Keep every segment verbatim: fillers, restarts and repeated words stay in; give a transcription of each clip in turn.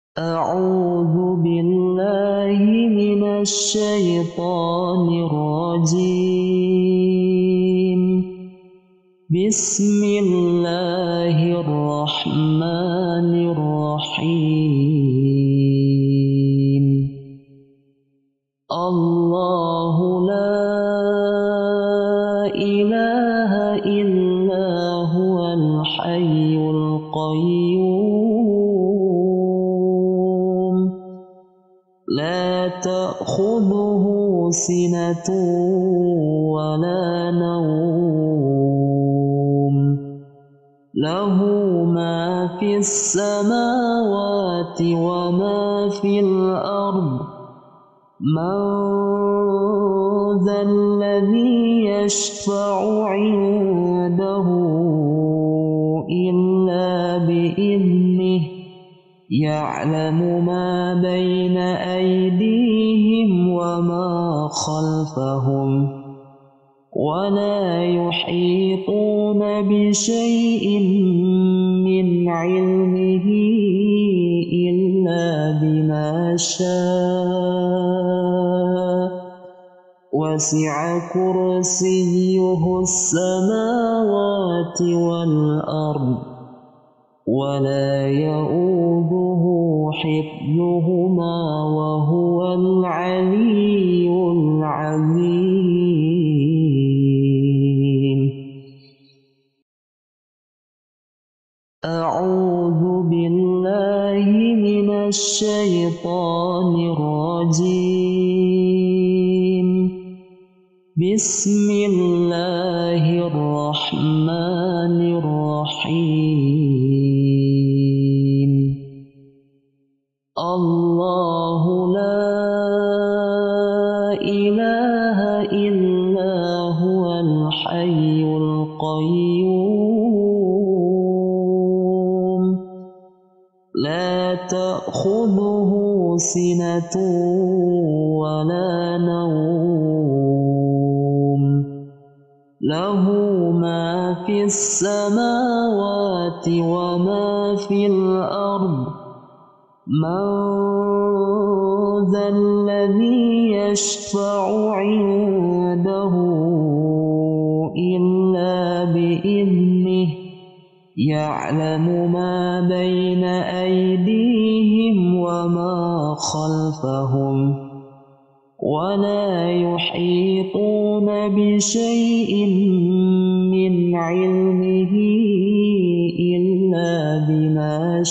أعوذ بالله من الشيطان الرجيم. بسم الله الرحمن الرحيم. الله لا إله إلا هو الحي القيوم لا تأخذه سنة ولا نوم له ما في السماوات وما في الأرض من ذا الذي يشفع عنده إلا بإذنه يعلم ما بين أيديهم وما خلفهم ولا يحيطون بشيء من علمه إلا بما شاء وسع كرسيه السماوات والأرض ولا يؤوده حفظهما وهو العلي العظيم. أعوذ بالله من الشيطان الرجيم. بسم الله الرحمن الرحيم. الله لا إله إلا هو الحي القيوم لا تأخذه سنة ولا نوم له ما في السماوات وما في الأرض من ذا الذي يشفع عنده إلا بإذنه يعلم ما بين أيديهم وما خلفهم ولا يحيطون بشيء من علمه إلا بما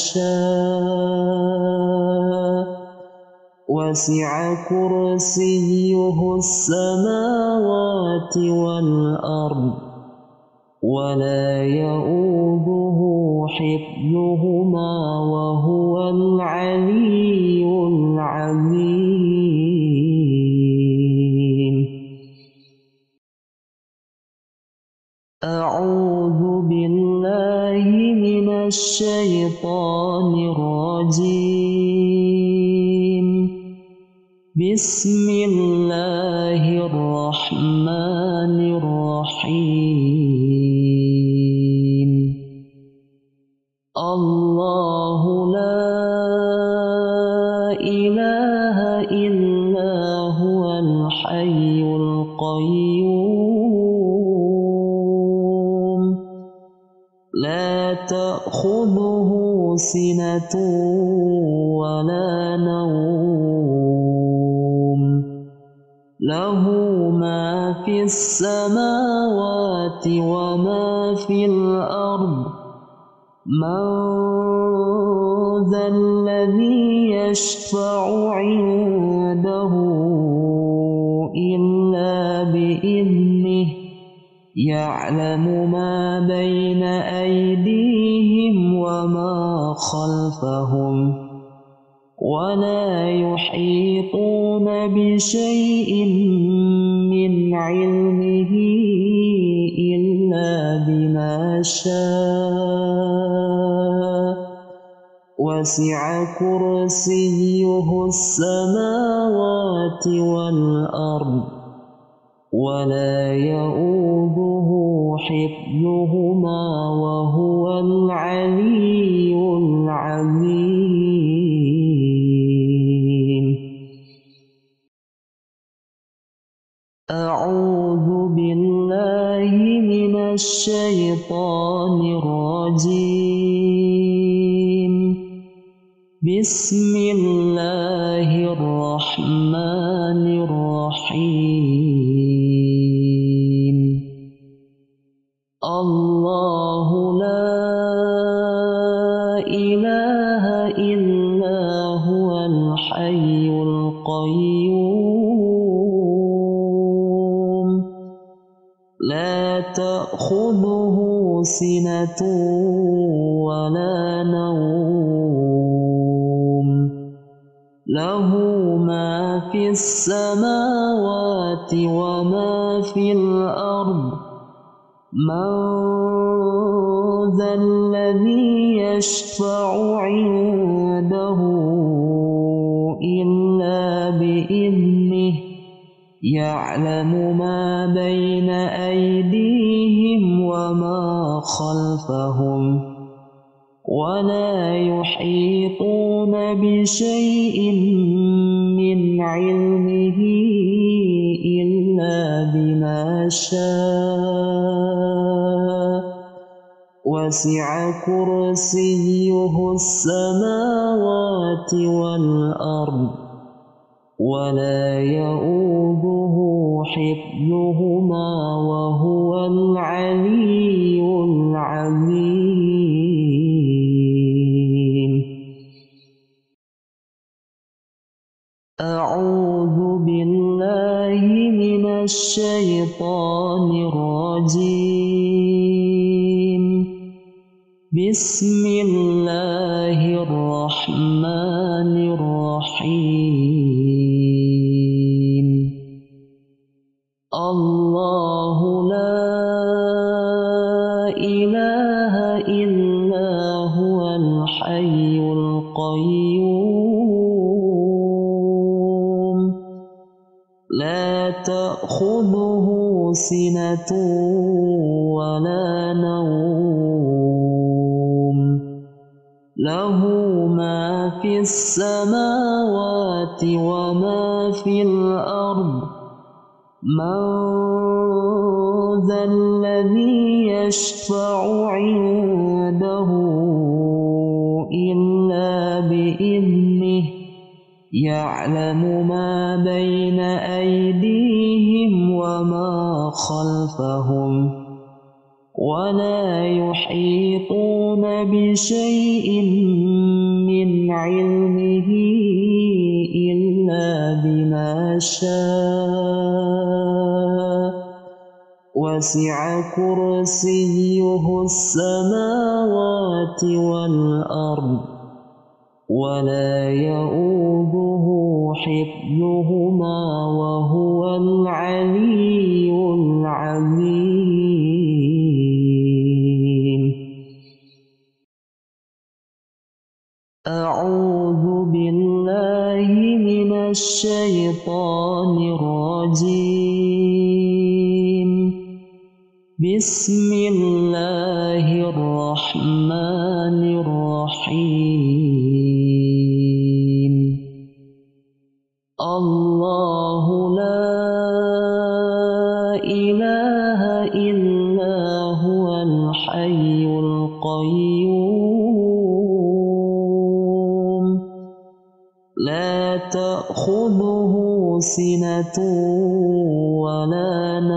شاء وسع كرسيه السماوات والأرض ولا يؤوده حفظهما وهو العلي العظيم. أعوذ بالله من الشيطان الرجيم. بسم الله الرحمن الرحيم. الله لا إله إلا هو الحي القيوم لا تأخذه سنة ولا نوم له ما في السماوات وما في الأرض من ذا الذي يشفع عنده إلا بإذنه يعلم ما بين أيديهم وما خلفهم ولا يحيطون بشيء من علمه إلا بما شاء وسع كرسيه السماوات والأرض ولا يؤوده حفظهما وهو العلي العظيم. الشيطان الرجيم. بسم الله الرحمن الرحيم. الله لا إله إلا هو الحي القيوم لا تأخذه سنة ولا نوم له ما في السماوات وما في الأرض. من ذا الذي يشفع عنده إلا بإذنه يعلم ما بين أيديهم وما خلفهم ولا يحيطون بشيء من علمه إلا بما شاء. وسع كرسيه السماوات والأرض ولا يؤوده حفظهما وهو العلي العظيم. أعوذ بالله من الشيطان الرجيم. بسم الله الرحمن الرحيم. الله لا إله إلا هو الحي القيوم لا تأخذه سنة ولا نوم له ما في السماوات وما في الأرض. من ذا الذي يشفع عنده إلا بإذنه يعلم ما بين أيديهم وما خلفهم ولا يحيطون بشيء من علمه إلا بما شاء. وسع كرسيه السماوات والأرض ولا يؤوده حفظهما وهو العلي العظيم. أعوذ بالله من الشيطان الرجيم. بسم الله الرحمن الرحيم. الله لا إله إلا هو الحي القيوم لا تأخذه سنة ولا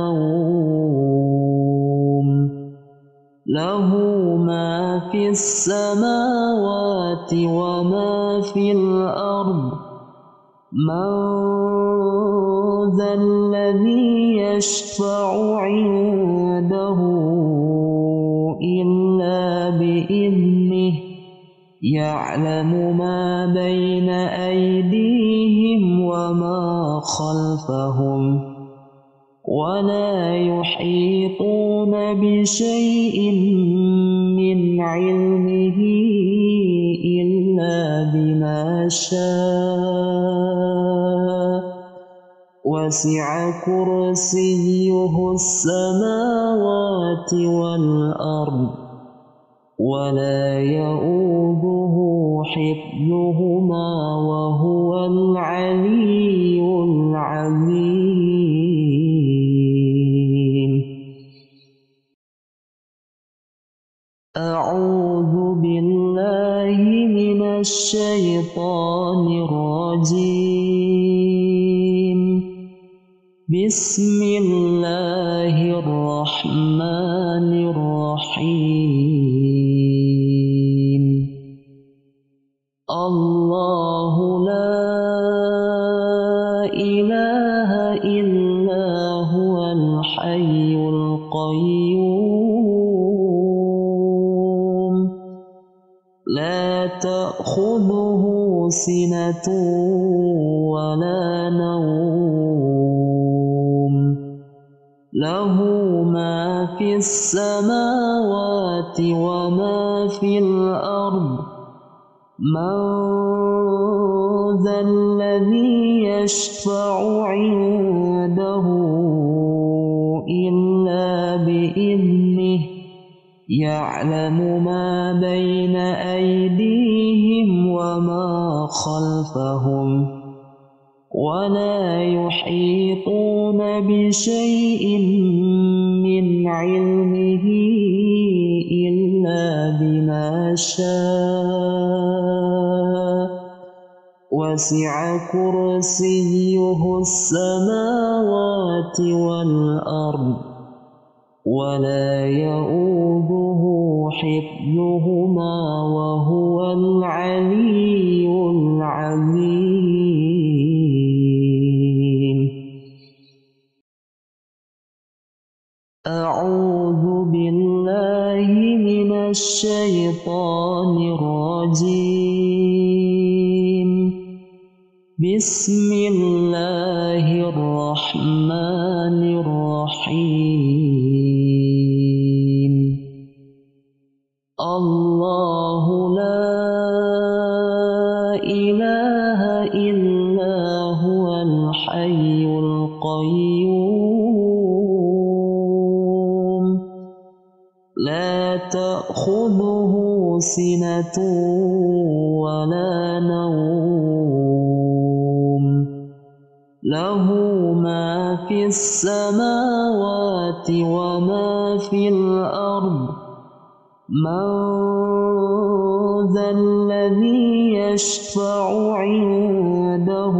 نوم له ما في السماوات وما في الأرض. من ذا الذي يشفع عنده إلا بإذنه يعلم ما بين أيديهم وما خلفهم ولا يحيطون بشيء من علمه إلا بما شاء. وسع كرسيه السماوات والأرض ولا يؤوده حفظهما وهو العلي العظيم. الشيطان الرجيم. بسم الله الرحمن الرحيم. الله لا إله إلا هو الحي القيوم لا تأخذه سنة ولا نوم له ما في السماوات وما في الأرض من ذا الذي يشفع عنده إلا بإذنه يعلم ما بين أيديهم وما خلفهم ولا يحيطون بشيء من علمه إلا بما شاء وسع كرسيه السماوات والأرض ولا يؤوده حفظهما وهو العلي العظيم. أعوذ بالله من الشيطان الرجيم. بسم الله الرحمن الرحيم. الله لا إله إلا هو الحي القيوم لا تأخذه سنة ولا نوم له ما في السماوات وما في الأرض من ذا الذي يشفع عنده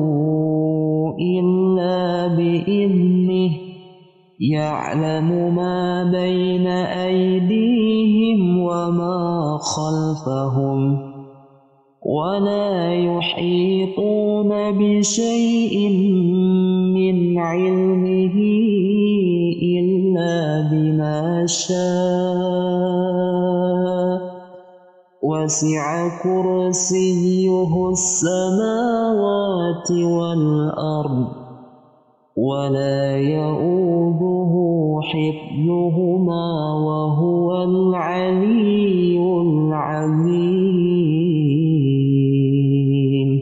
إلا بإذنه يعلم ما بين أيديهم وما خلفهم ولا يحيطون بشيء من علمه إلا بما شاء وسع كرسيه السماوات والأرض ولا يؤوده حفظهما وهو العلي العظيم.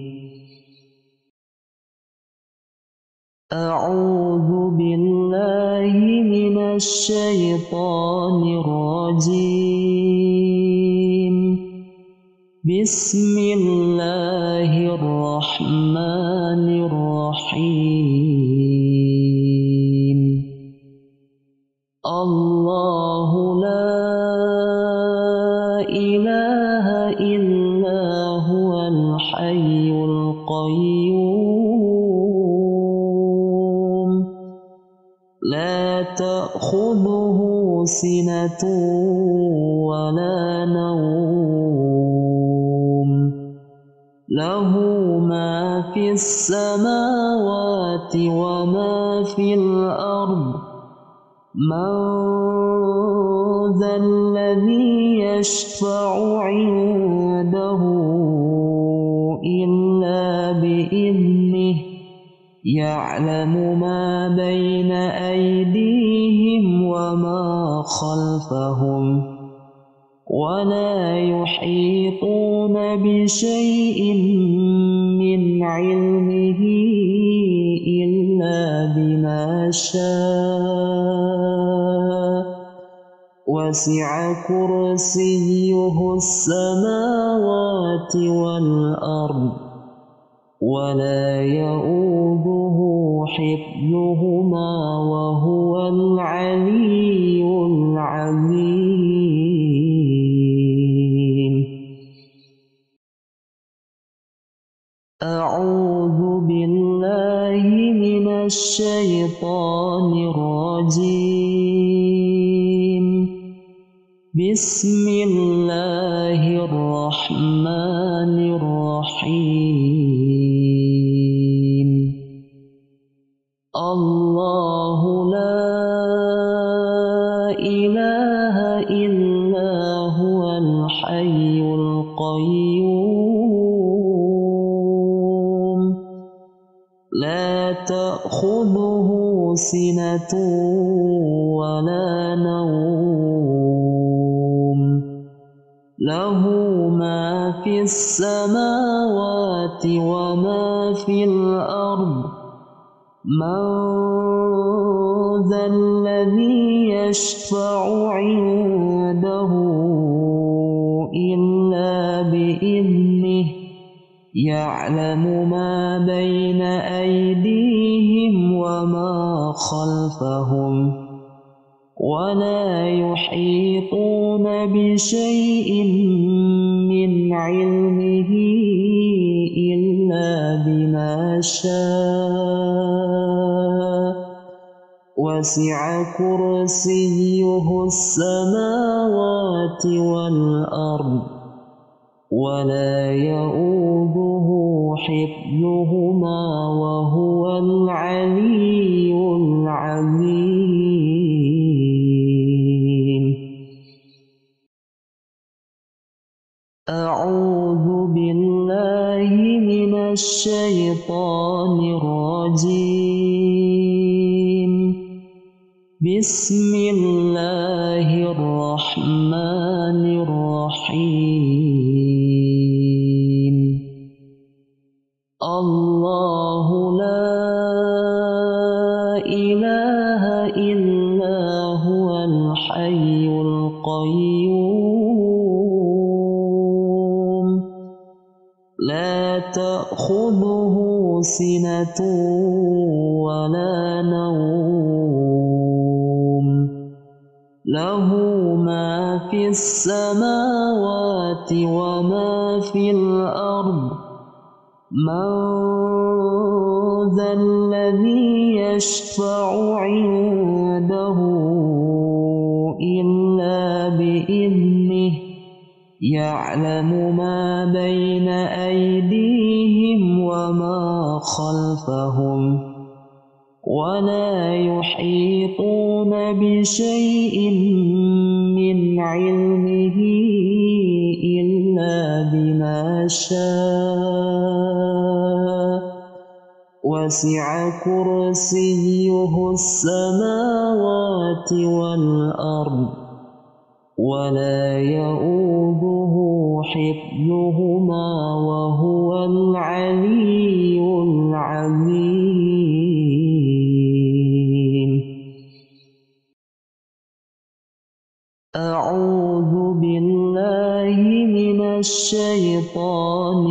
أعوذ بالله من الشيطان الرجيم. بسم الله الرحمن الرحيم. الله لا إله إلا هو الحي القيوم لا تأخذه سنة ولا نوم له ما في السماوات وما في الأرض من ذا الذي يشفع عنده إلا بإذنه يعلم ما بين أيديهم وما خلفهم ولا يحيطون بشيء من علمه إلا بما شاء وسع كرسيه السماوات والأرض ولا يؤوده حفظهما وهو العلي العظيم. أعوذ بالله من الشيطان الرجيم. بسم الله الرحمن الرحيم. الله لا إله إلا هو الحي القيوم لا تأخذه سنة ولا نوم له ما في السماوات وما في الأرض من ذا الذي يشفع عنده إلا بإذنه يعلم ما بين أيديهم وما خلفهم ولا يحيطون بشيء من علمه إلا بما شاء وسع كرسيه السماوات والأرض ولا يؤوده حفظهما وهو العلي العظيم. أعوذ بالله من الشيطان الرجيم. بسم الله الرحمن الرحيم. الله لا إله إلا هو الحي القيوم لا تأخذه سنة ولا نوم له ما في السماوات وما في الأرض من ذا الذي يشفع عنده إلا بإذنه يعلم ما بين أيديهم وما خلفهم ولا يحيطون بشيء من علمه إلا بما شاء وسع كرسيه السماوات والأرض ولا يؤوده حفظهما وهو العلي العظيم. أعوذ بالله من الشيطان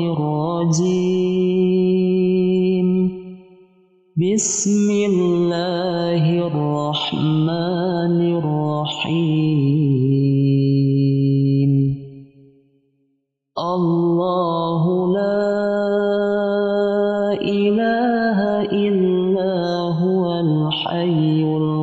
الرجيم. بسم الله الرحمن الرحيم. الله لا إله إلا هو الحي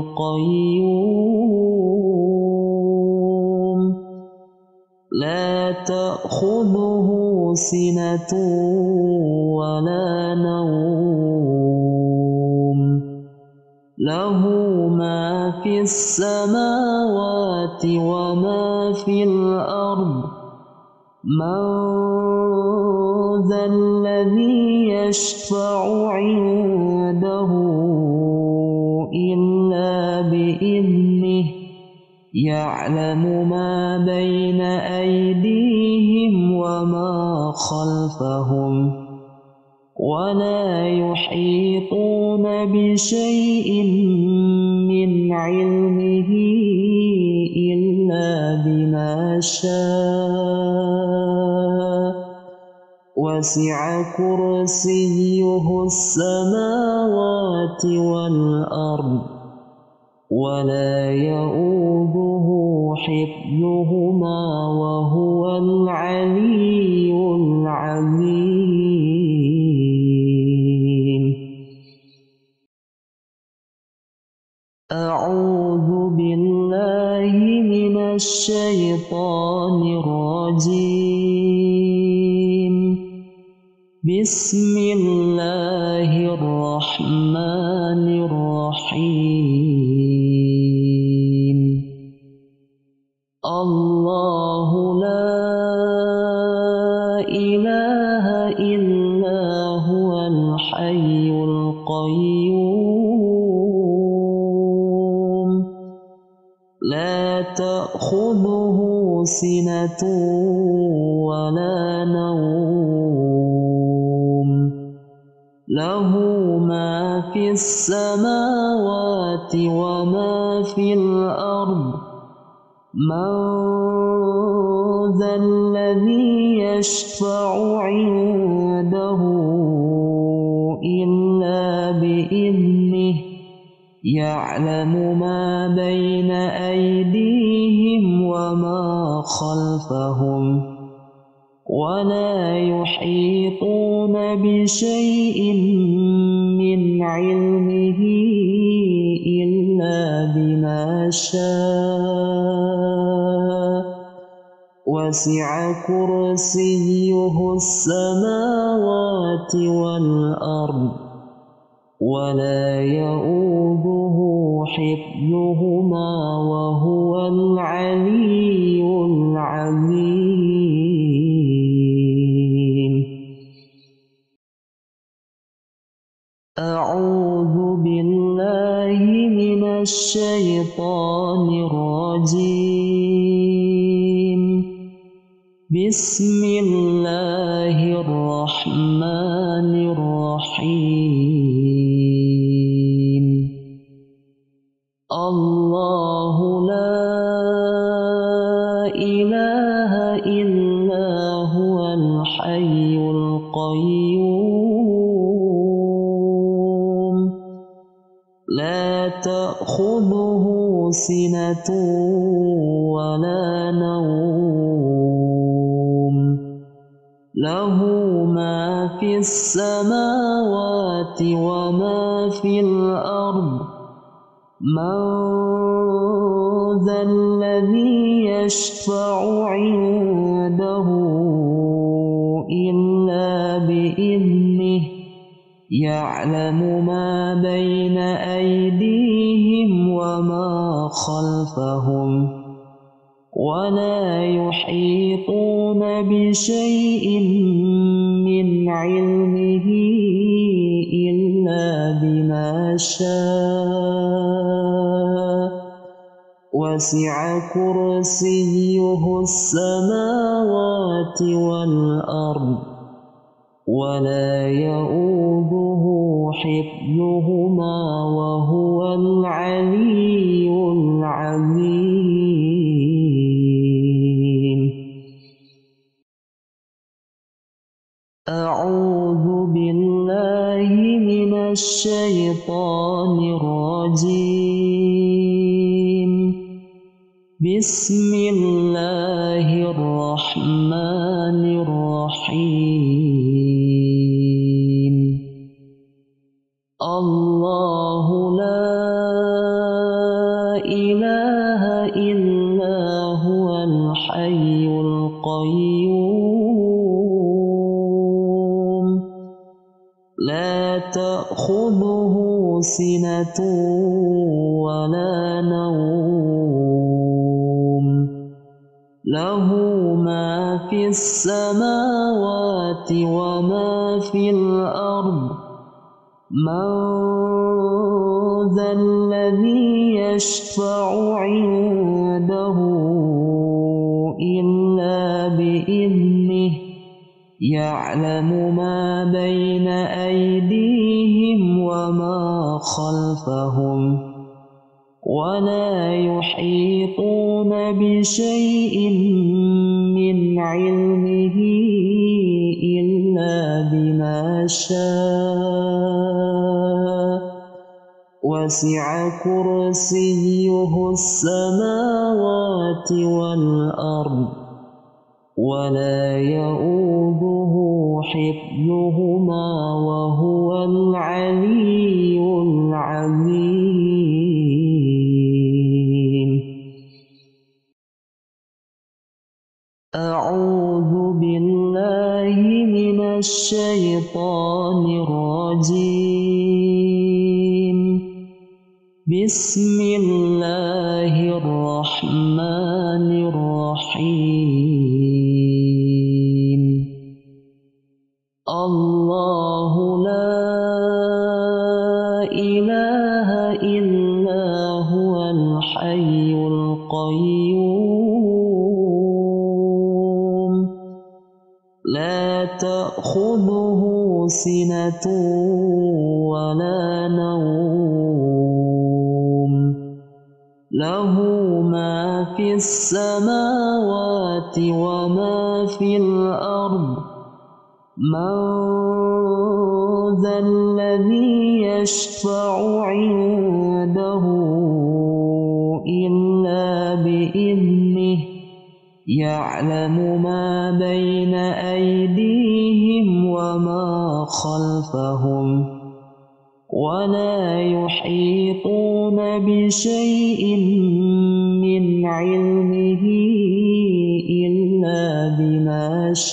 القيوم لا تأخذه سنة ولا نوم له ما في السماوات وما في الأرض من ذا الذي يشفع عنده إلا بإذنه يعلم ما بين أيديهم وما خلفهم ولا يحيطون بشيء من علمه إلا بما شاء وسع كرسيه السماوات والأرض ولا يؤوده حفظهما وهو العلي العظيم. الشيطان الرجيم. بسم الله الرحمن الرحيم. الله لا إله إلا هو الحي القيوم. لا تأخذه سنة ولا نوم. له ما في السماوات وما في الأرض. من ذا الذي يشفع عنده إلا بإذنه. يعلم ما بين أيديهم وما خلفهم ولا يحيطون بشيء من علمه إلا بما شاء. وسع كرسيه السماوات والأرض ولا يؤوده حفظهما وهو العلي العظيم. أعوذ بالله من الشيطان الرجيم. بسم الله الرحمن الرحيم. الله لا إله إلا هو الحي القيوم. لا تأخذه سنة ولا نوم. له ما في السماوات وما في الأرض. من ذا الذي يشفع عنده إلا بإذنه. يعلم ما بين أيديهم وما خلفهم ولا يحيطون بشيء من علمه إلا بما شاء. وسع كرسيه السماوات والأرض ولا يؤوده حفظهما وهو العلي العظيم. أعوذ بالله من الشيطان الرجيم. بسم الله الرحمن الرحيم. الله لا إله إلا هو الحي القيوم. لا تأخذه سنة ولا نوم. له ما في السماوات وما في الأرض. من ذا الذي يشفع عنده إلا بإذنه. يعلم ما بين أيديهم وما خلفهم ولا يحيطون بشيء من علمه إلا بما شاء. وسع كرسيه السماوات والأرض ولا يؤوده حفظهما وهو العلي العظيم. الشيطان الرجيم. بسم الله الرحمن الرحيم. الله لا إله إلا هو الحي القيوم لا تأخذه سنة ولا نوم له ما في السماوات وما في الأرض من ذا الذي يشفع عنده إلا بإذنه يعلم ما بين أيديهم وما خلفهم ولا يحيطون بشيء من علمه إلا بما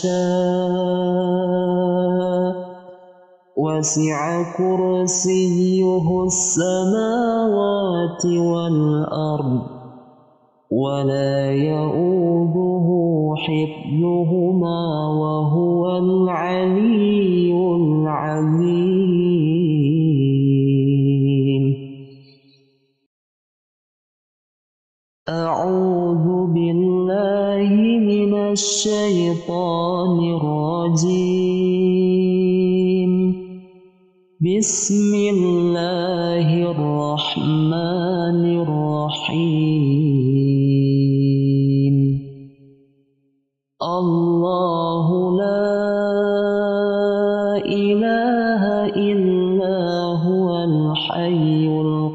شاء وسع كرسيه السماوات والأرض ولا يؤوده حفظهما وهو العلي العظيم. أعوذ بالله من الشيطان الرجيم. بسم الله الرحمن الرحيم. الله لا إله إلا هو الحي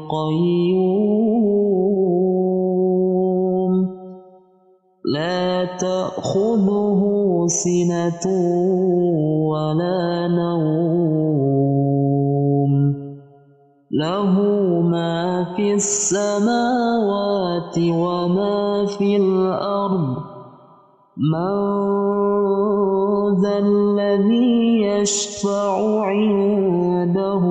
القيوم لا تأخذه سنة ولا نوم له ما في السماوات وما في الأرض من ذا الذي يشفع عنده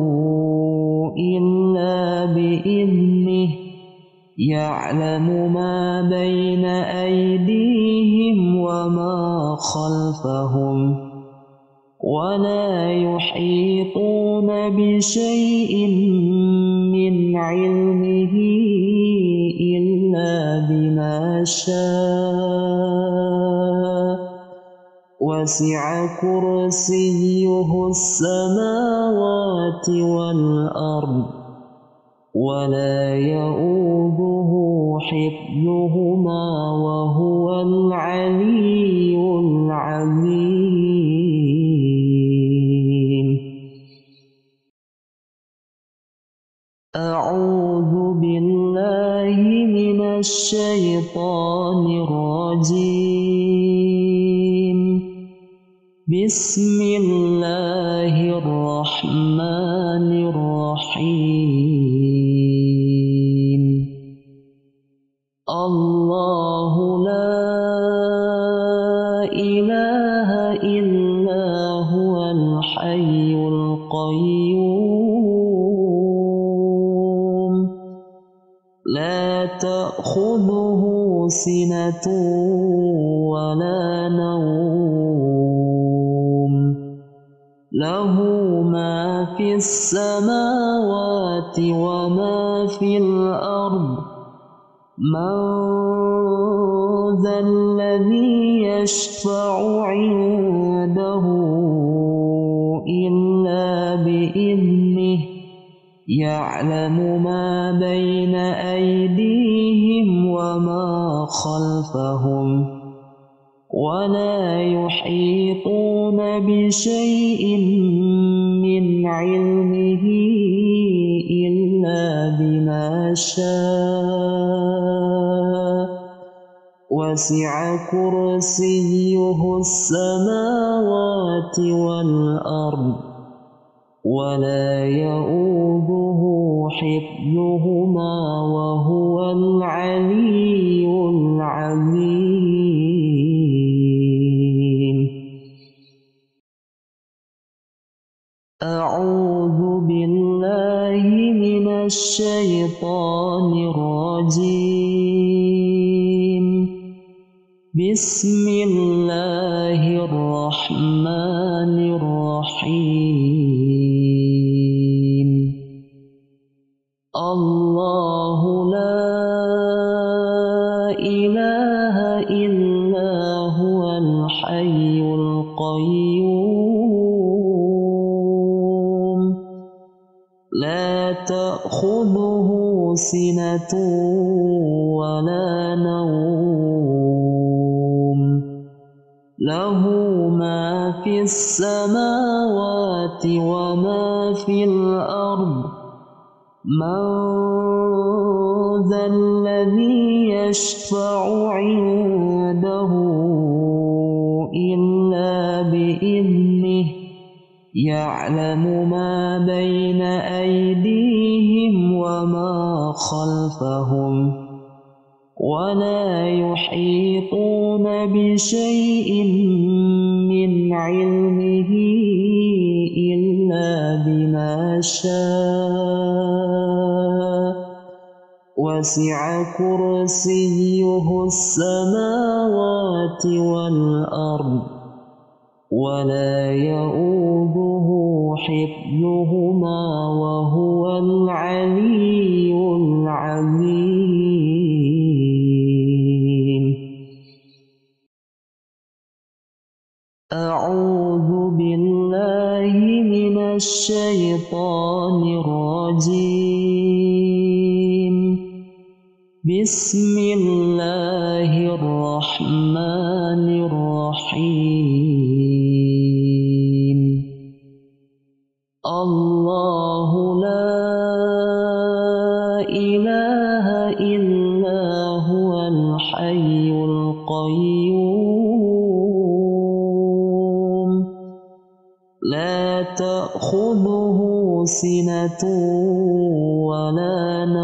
إلا بإذنه يعلم ما بين أيديهم وما خلفهم ولا يحيطون بشيء من علمه إلا بما شاء وسع كرسيه السماوات والأرض ولا يؤوده حفظهما وهو العلي العظيم. أعوذ بالله من الشيطان الرجيم. بسم الله الرحمن الرحيم. الله لا إله إلا هو الحي القيوم لا تأخذه سنة ولا نوم له ما في السماوات وما في الأرض من ذا الذي يشفع عنده إلا بإذنه يعلم ما بين أيديهم وما خلفهم ولا يحيطون بشيء من علمه إلا بما شاء وسع كرسيه السماوات والأرض ولا يؤوده حفظهما وهو العلي العظيم. أعوذ بالله من الشيطان الرجيم. بسم الله الرحمن الرحيم. الله لا إله إلا هو الحي القيوم لا تأخذه سنة ولا نوم له ما في السماوات وما في الأرض من ذا الذي يشفع عنده إلا بإذنه يعلم ما بين أيديهم وما خلفهم ولا يحيطون بشيء من علمه إلا بما شاء وسع كرسيه السماوات والأرض ولا يؤوده حفظهما وهو العلي العظيم. أعوذ بالله من الشيطان الرجيم. بسم الله الرحمن الرحيم. الله لا إله إلا هو الحي القيوم لا تأخذه سنة ولا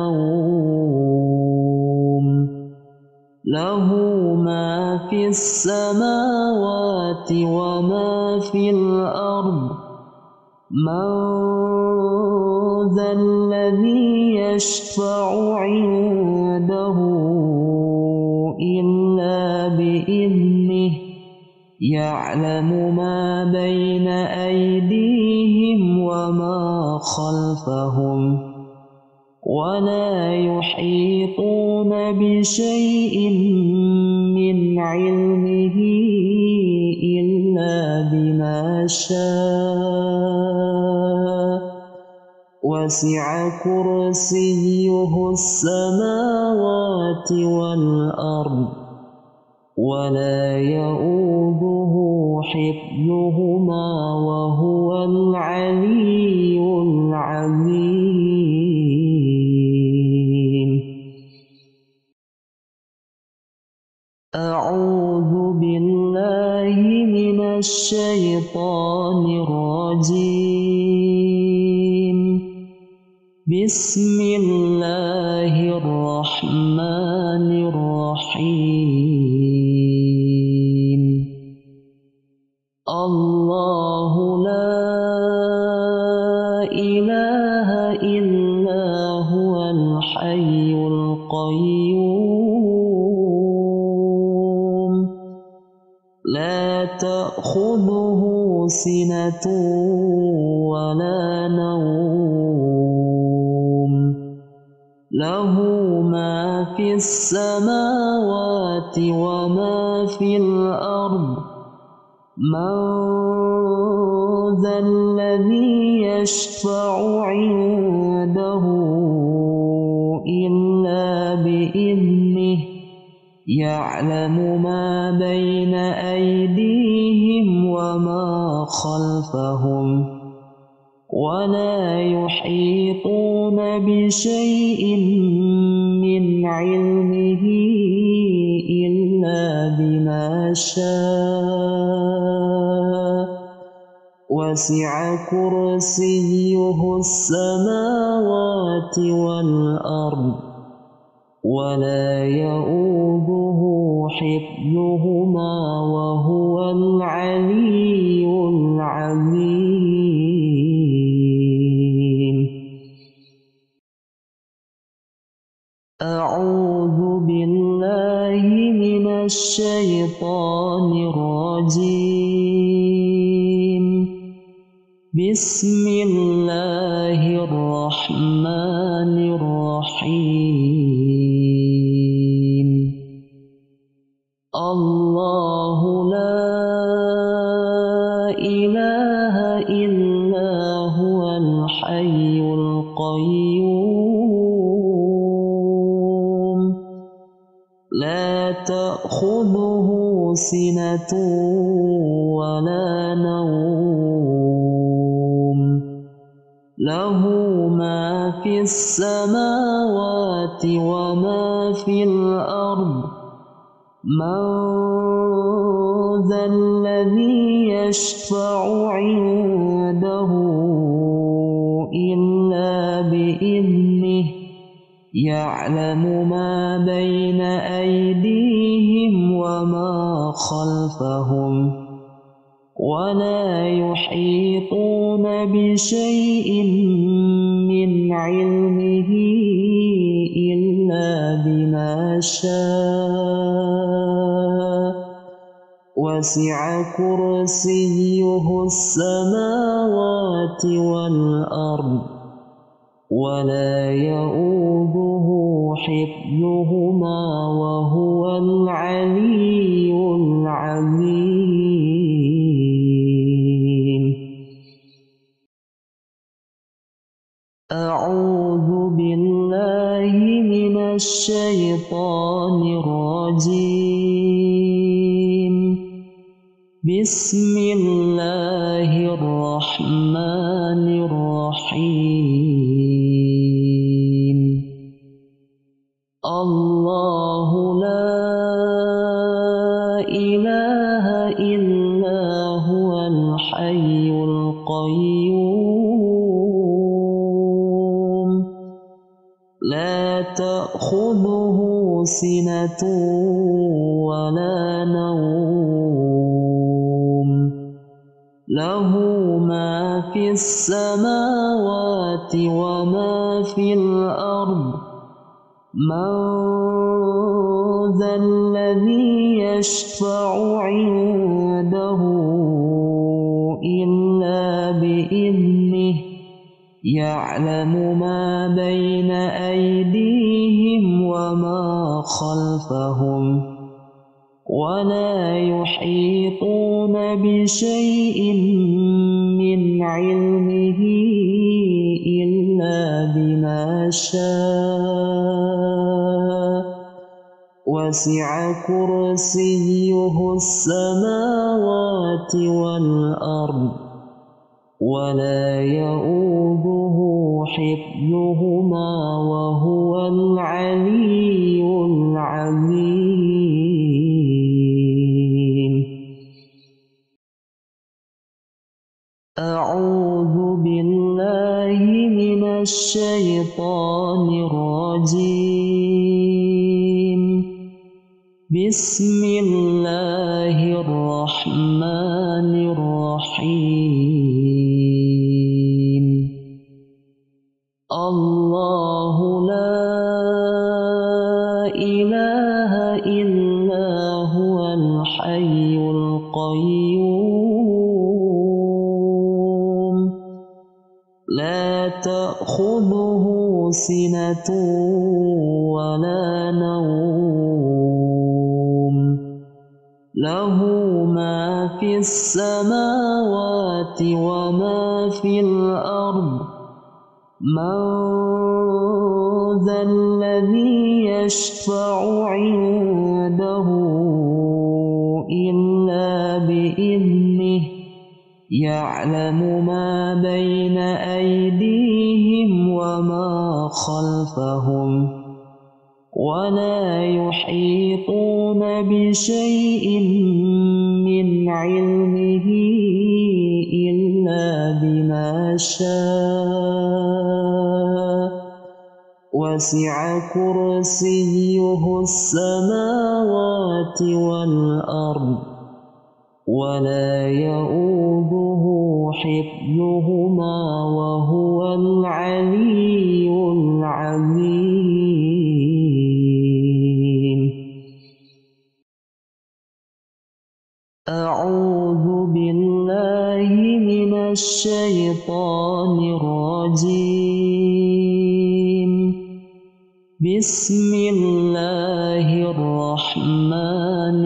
نوم له ما في السماوات وما في الأرض من ذا الذي يشفع عنده إلا بإذنه يعلم ما بين أيديهم وما خلفهم ولا يحيطون بشيء من علمه إلا بما شاء وسع كرسيه السماوات والأرض ولا يؤوده حفظهما وهو العلي العظيم. أعوذ بالله من الشيطان الرجيم. بسم الله الرحمن الرحيم. الله لا إله إلا هو الحي القيوم لا تأخذه سنة ولا نوم له ما في السماوات وما في الأرض من ذا الذي يشفع عنده إلا بإذنه يعلم ما بين أيديهم وما خلفهم ولا يحيطون بشيء من علمه إلا بما شاء وسع كرسيه السماوات والأرض ولا يؤوده حفظهما وهو العلي العظيم. أعوذ بالله من الشيطان الرجيم. بسم الله الرحمن الرحيم. الله لا إله إلا هو الحي القيوم لا تأخذه سنة ولا نوم له ما في السماوات وما في الأرض من ذا الذي يشفع عنده إلا بإذنه يعلم ما بين أيديهم وما خلفهم ولا يحيطون بشيء من علمه إلا بما شاء وسع كرسيه السماوات والأرض ولا يؤوده حفظهما وهو العلي العظيم. أعوذ بالله من الشيطان الرجيم. بسم الله الرحمن الرحيم. الله لا إله إلا هو الحي القيوم لا تأخذه سنة ولا نوم له ما في السماوات وما في الأرض من ذا الذي يشفع عنده إلا بإذنه يعلم ما بين أيديهم وما خلفهم ولا يحيطون بشيء من علمه إلا بما شاء وسع كرسيه السماوات والأرض ولا يؤوده حفظهما وهو العلي العظيم. أعوذ بالله من الشيطان الرجيم. بسم الله الرحمن الرحيم. الله لا إله إلا هو الحي القيوم لا تأخذه سنة ولا نوم له ما في السماوات وما في الأرض من ذا الذي يشفع عنده إلا بإذنه يعلم ما بين أيديهم وما خلفهم ولا يحيطون بشيء من علمه إلا بما شاء وسع كرسيه السماوات والأرض ولا يؤوده حفظهما وهو العلي العظيم. من الشيطان الرجيم. بسم الله الرحمن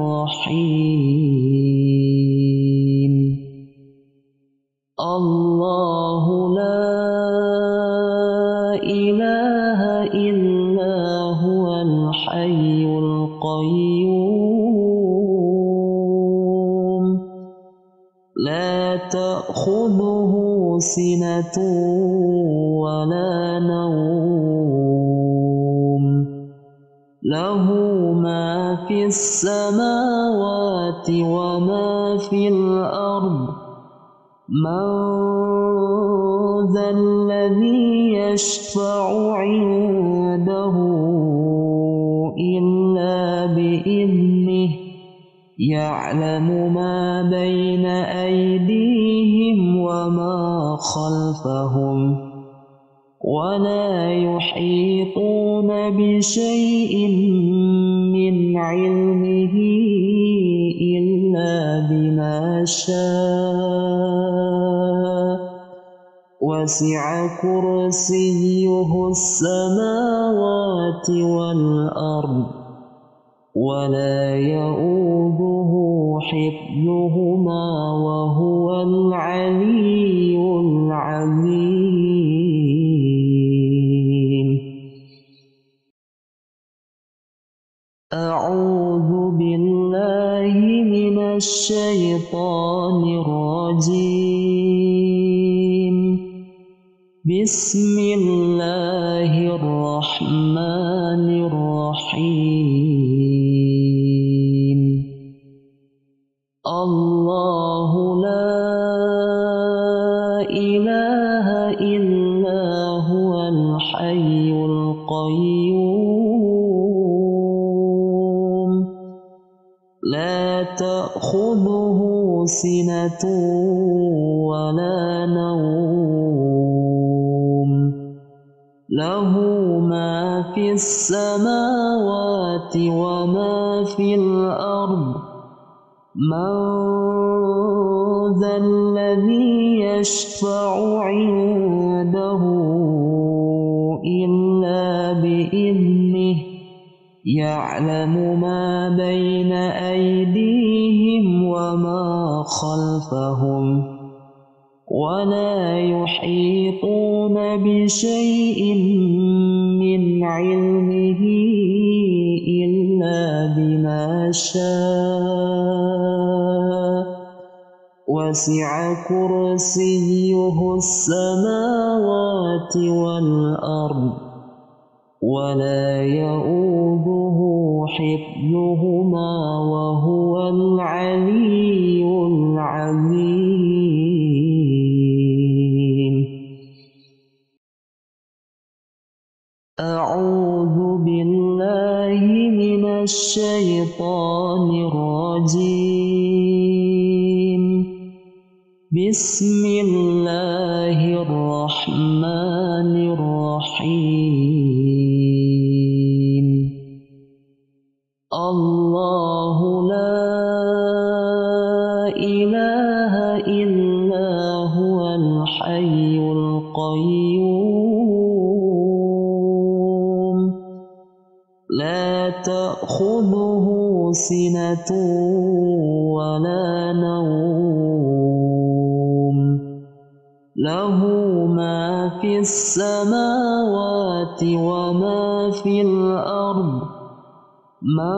الرحيم. الله لا إله إلا هو الحي القيوم لا تأخذه سنة ولا نوم له ما في السماوات وما في الأرض. من ذا الذي يشفع عنده إلا بإذنه يعلم ما بين أيديهم وما خلفهم ولا يحيطون بشيء من علمه إلا بما شاء. وسع كرسيه السماوات والأرض ولا يؤوده حفظهما وهو العلي العظيم. أعوذ بالله من الشيطان الرجيم. بسم الله الرحمن الرحيم. الله لا إله إلا هو الحي القيوم لا تأخذه سنة ولا نوم له ما في السماوات وما في الأرض. من ذا الذي يشفع عنده إلا بإذنه يعلم ما بين أيديهم وما خلفهم ولا يحيطون بشيء من علمه إلا بما شاء. وسع كرسيه السماوات والأرض ولا يؤوده حفظهما وهو العلي العظيم. أعوذ بالله من الشيطان الرجيم. بسم الله الرحمن الرحيم. الله لا إله إلا هو الحي القيوم لا تأخذه سنة ولا نوم له ما في السماوات وما في الأرض. من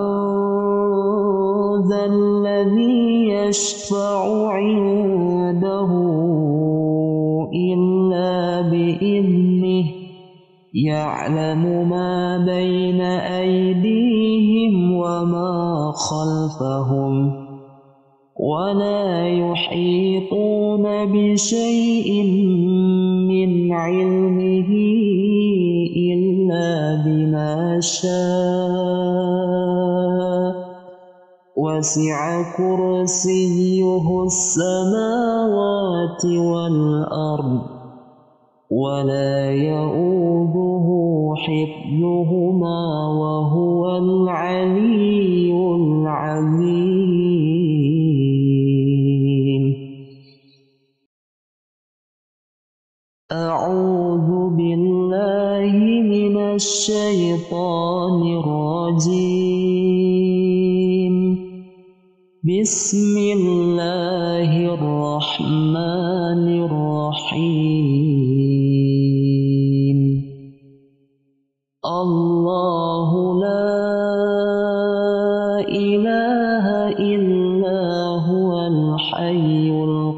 ذا الذي يشفع عنده إلا بإذنه يعلم ما بين أيديهم وما خلفهم ولا يحيطون بشيء من علمه إلا بما شاء. وسع كرسيه السماوات والأرض ولا يؤوده حفظهما وهو العلي العظيم. أعوذ بالله من الشيطان الرجيم. بسم الله الرحمن الرحيم. الله لا إله إلا هو الحي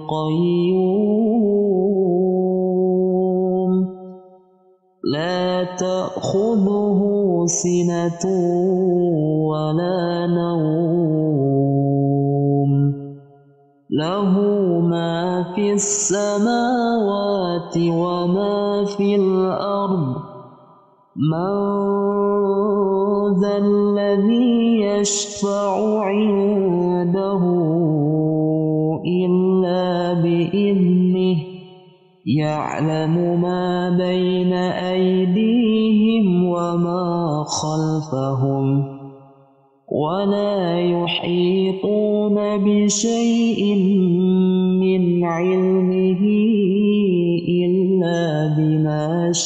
القيوم لا تأخذه سنة ولا نوم له ما في السماوات وما في الأرض من ذا الذي يشفع عنده إلا بإذنه يعلم ما بين أيديهم وما خلفهم ولا يحيطون بشيء من علمه إلا بما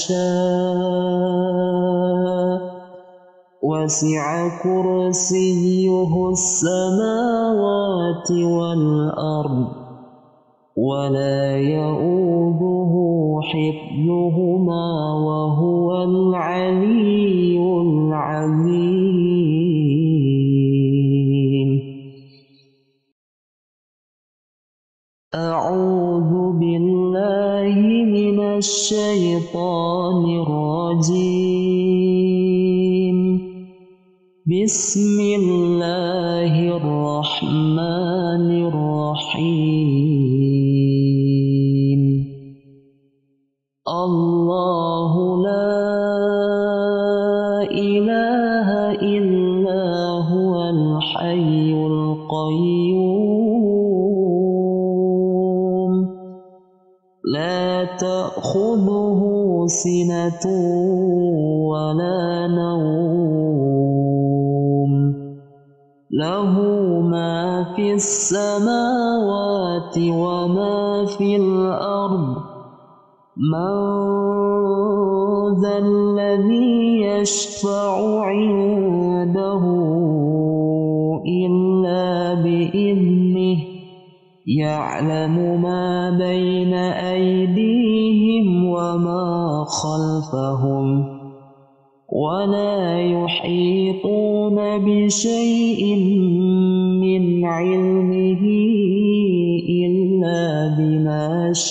شاء وسع كرسيه السماوات والأرض ولا يؤوده حفظهما وهو العلي العظيم. أعوذ بالله من الشيطان الرجيم. بسم الله الرحمن الرحيم. الله لا إله إلا هو الحي القيوم لا تأخذه سنة ولا نوم له ما في السماوات وما في الأرض من ذا الذي يشفع عنده إلا بإذنه يعلم ما بين أيديهم وما خلفهم ولا يحيطون بشيء من علمه إلا بما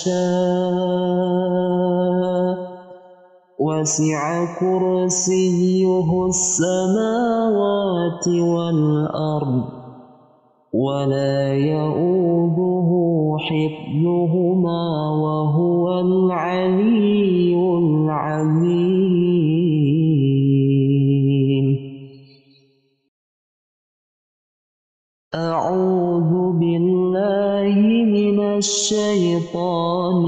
شاء وسع كرسيه السماوات والأرض ولا يؤوده حفظهما وهو العلي العظيم. أعوذ بالله من الشيطان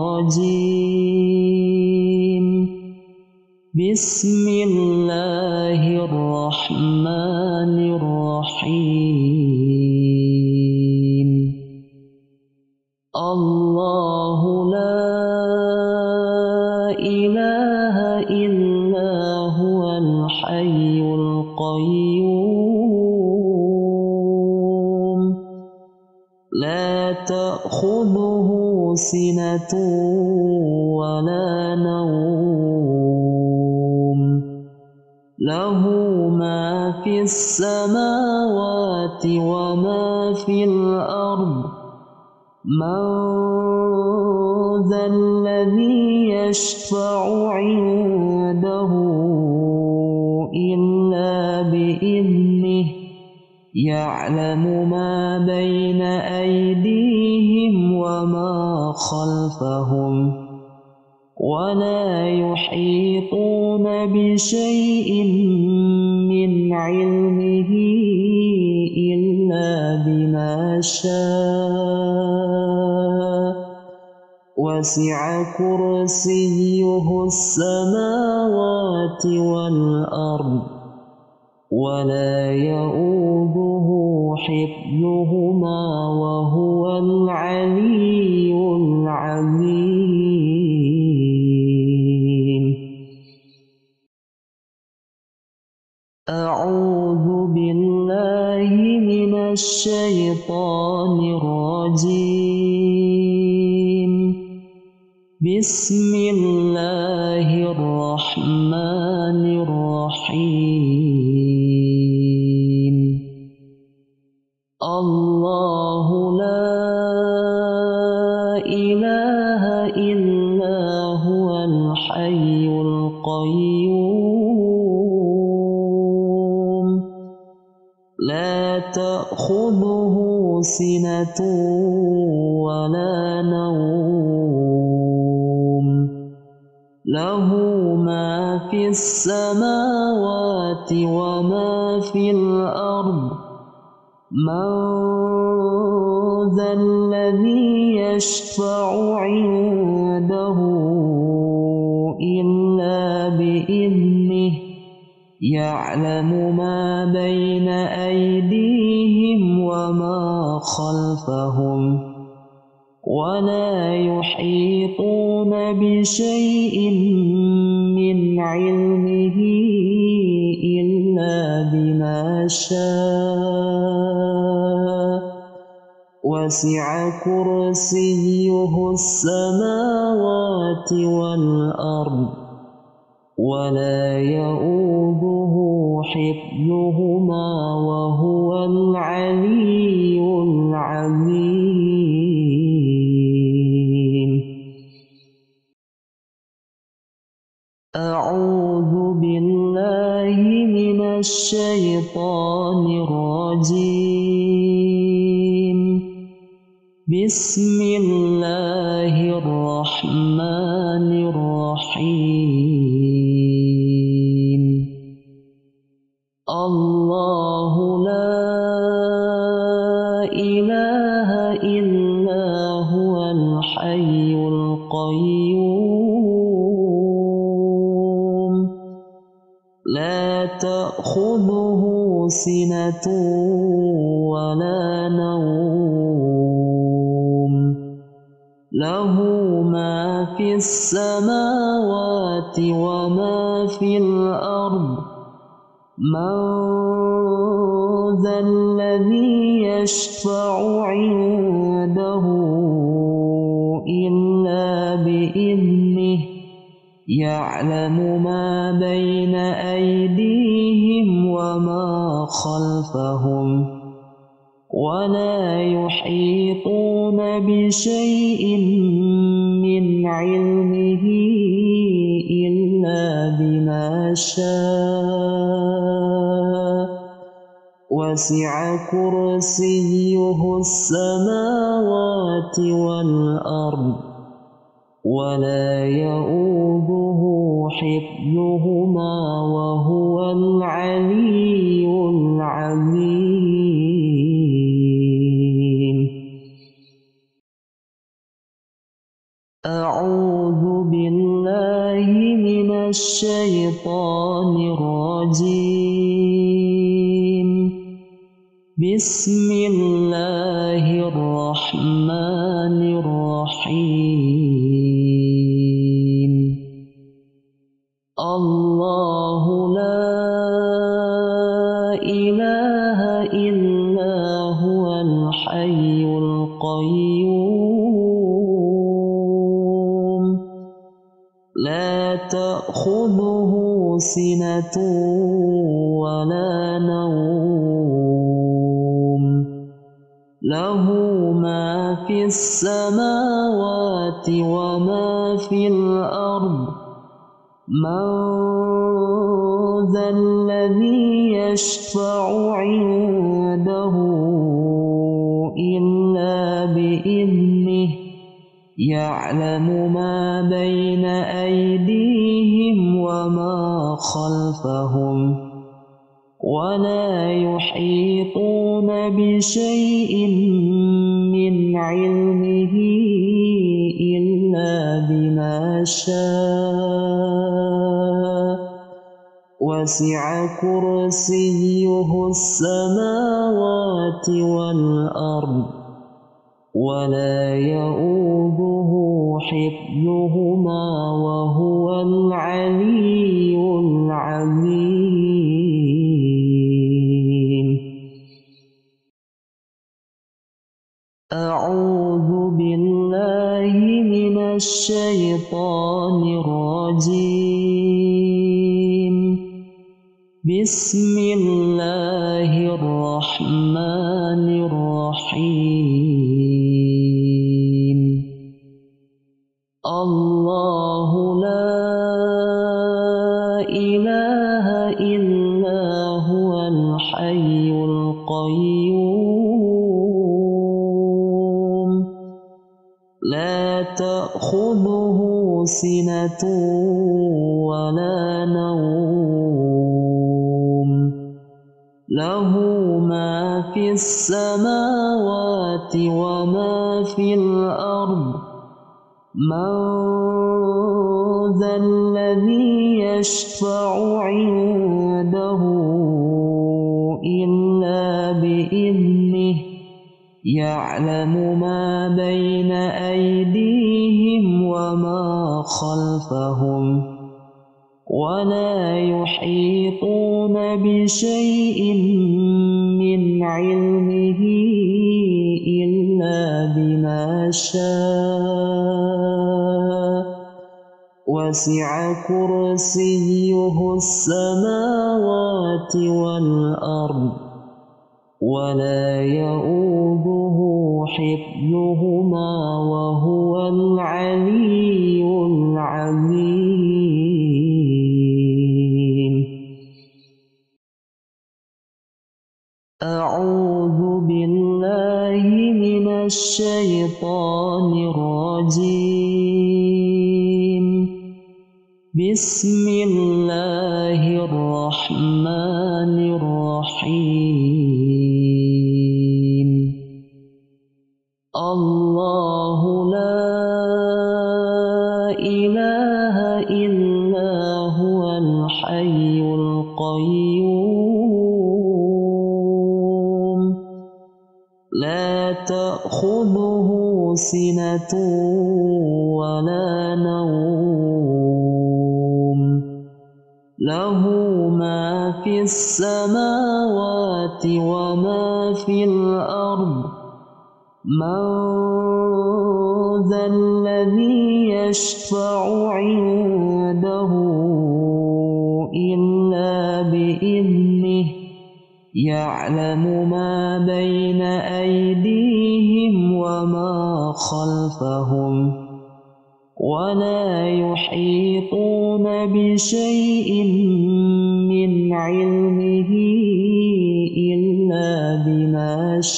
الرجيم. بسم الله الرحمن الرحيم. الله لا إله إلا هو الحي القيوم لا تأخذه سنة ولا نوم له ما في السماوات وما في الأرض من ذا الذي يشفع عنده إلا بإذنه يعلم ما بين أيديهم وما خلفهم ولا يحيطون بشيء من علمه إلا بما شاء وسع كرسيه السماوات والأرض ولا يؤوده حفظهما وهو العلي العظيم. أعوذ بالله من الشيطان الرجيم. بسم الله الرحمن الرحيم. الله لا إله إلا هو الحي القيوم لا تأخذه سنة ولا نوم له ما في السماوات وما في الأرض من ذا الذي يشفع عنده إلا بإذنه يعلم ما بين أيديهم وما خلفهم ولا يحيطون بشيء من علمه إلا بما شاء وسع كرسيه السماوات والأرض ولا يؤوده حفظهما وهو العلي العظيم. أعوذ بالله من الشيطان الرجيم. بسم الله الرحمن الرحيم. الله لا إله إلا هو الحي القيوم لا تأخذه سنة ولا نوم له ما في السماوات وما في الأرض من ذا الذي يشفع عنده إلا بإذنه يعلم ما بين أيديهم وما خلفهم ولا يحيطون بشيء من علمه إلا بما شاء وسع كرسيه السماوات والأرض ولا يؤوده حفظهما وهو العلي العظيم. أعوذ بالله من الشيطان الرجيم. بسم الله الرحمن الرحيم. الله لا إله إلا هو الحي القيوم لا تأخذه سنة ولا نوم له ما في السماوات وما في الأرض من ذا الذي يشفع عنده إلا بإذنه يعلم ما بين أيديهم وما خلفهم ولا يحيطون بشيء من علمه إلا بما شاء وسع كرسيه السماوات والأرض ولا يؤوده حفظهما وهو العلي العظيم. الشيطان الرجيم. بسم الله الرحمن الرحيم. الله لا إله إلا هو الحي القيوم لا تأخذه سنة ولا نوم له ما في السماوات وما في الأرض. من ذا الذي يشفع عنده إلا بإذنه يعلم ما بين أيديهم وما خلفهم ولا يحيطون بشيء من علمه إلا بما شاء. وسع كرسيه السماوات والأرض ولا يؤوده حفظهما وهو العلي العظيم. أعوذ بالله من الشيطان الرجيم. بسم الله الرحمن الرحيم. الله لا إله إلا هو الحي القيوم لا تأخذه سنة ولا نوم له ما في السماوات وما في الأرض. من ذا الذي يشفع عنده إلا بإذنه يعلم ما بين أيديهم وما خلفهم ولا يحيطون بشيء من علمه إلا بما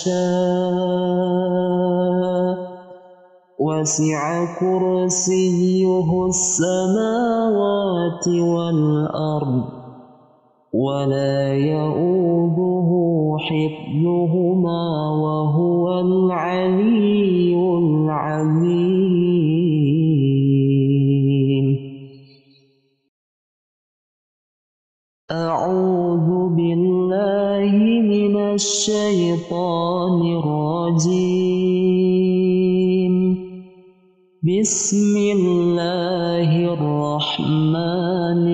شاء. وسع كرسيه السماوات والأرض ولا يؤوده حفظهما وهو العلي العظيم. أعوذ بالله من الشيطان الرجيم. بسم الله الرحمن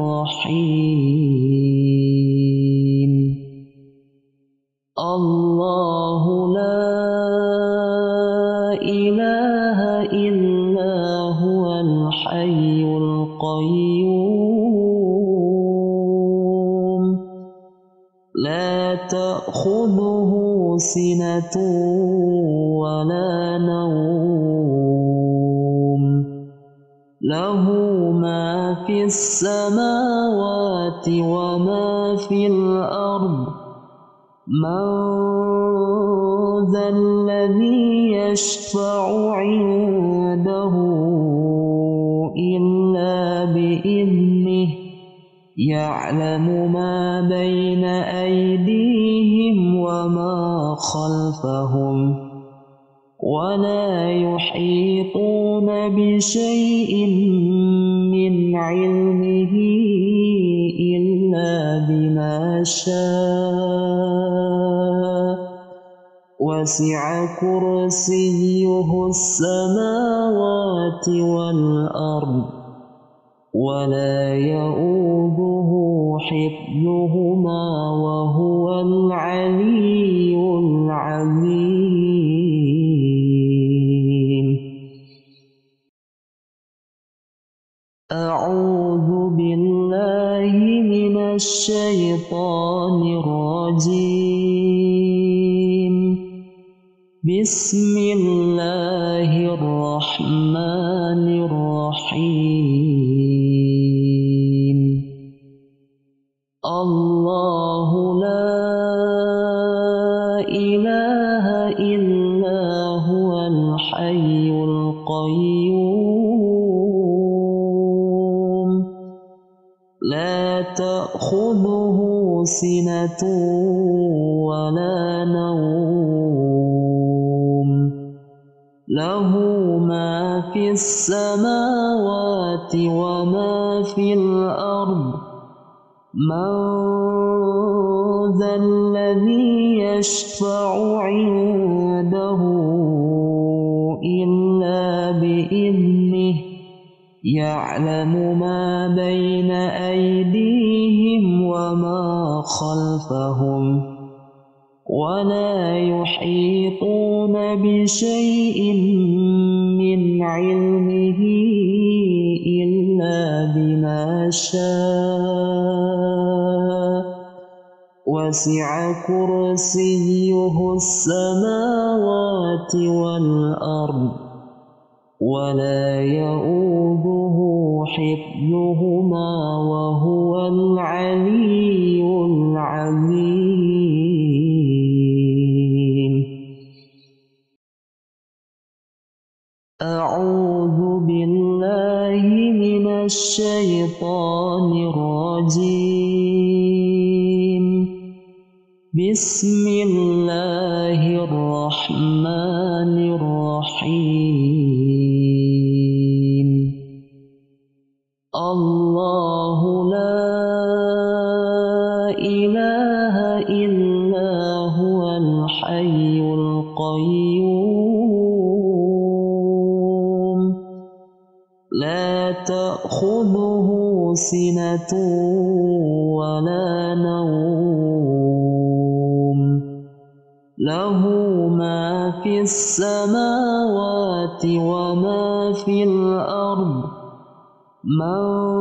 الرحيم. الله لا إله إلا هو الحي القيوم لا تأخذه سنة ولا نوم له ما في السماوات وما في الأرض. من ذا الذي يشفع عنده إلا بإذنه يعلم ما بين أيديهم وما خلفهم ولا يحيطون بشيء من علمه إلا بما شاء. وسع كرسيه السماوات والأرض ولا يؤوده حفظهما وهو العلي العظيم. أعوذ بالله من الشيطان الرجيم. بسم الله الرحمن الرحيم. الله لا إله إلا هو الحي القيوم لا تأخذه سنة ولا نوم له ما في السماوات وما في الأرض من ذا الذي يشفع عنده إلا بإذنه يعلم ما بين أيديهم وما خلفهم ولا يحيطون بشيء من علمه إلا بما شاء وسع كرسيه السماوات والأرض ولا يؤوده حفظهما وهو العلي العظيم. أعوذ بالله من الشيطان الرجيم. بسم الله الرحمن الرحيم. الله لا إله إلا هو الحي القيوم لا تأخذه سنة ولا نوم له ما في السماوات وما في الأرض من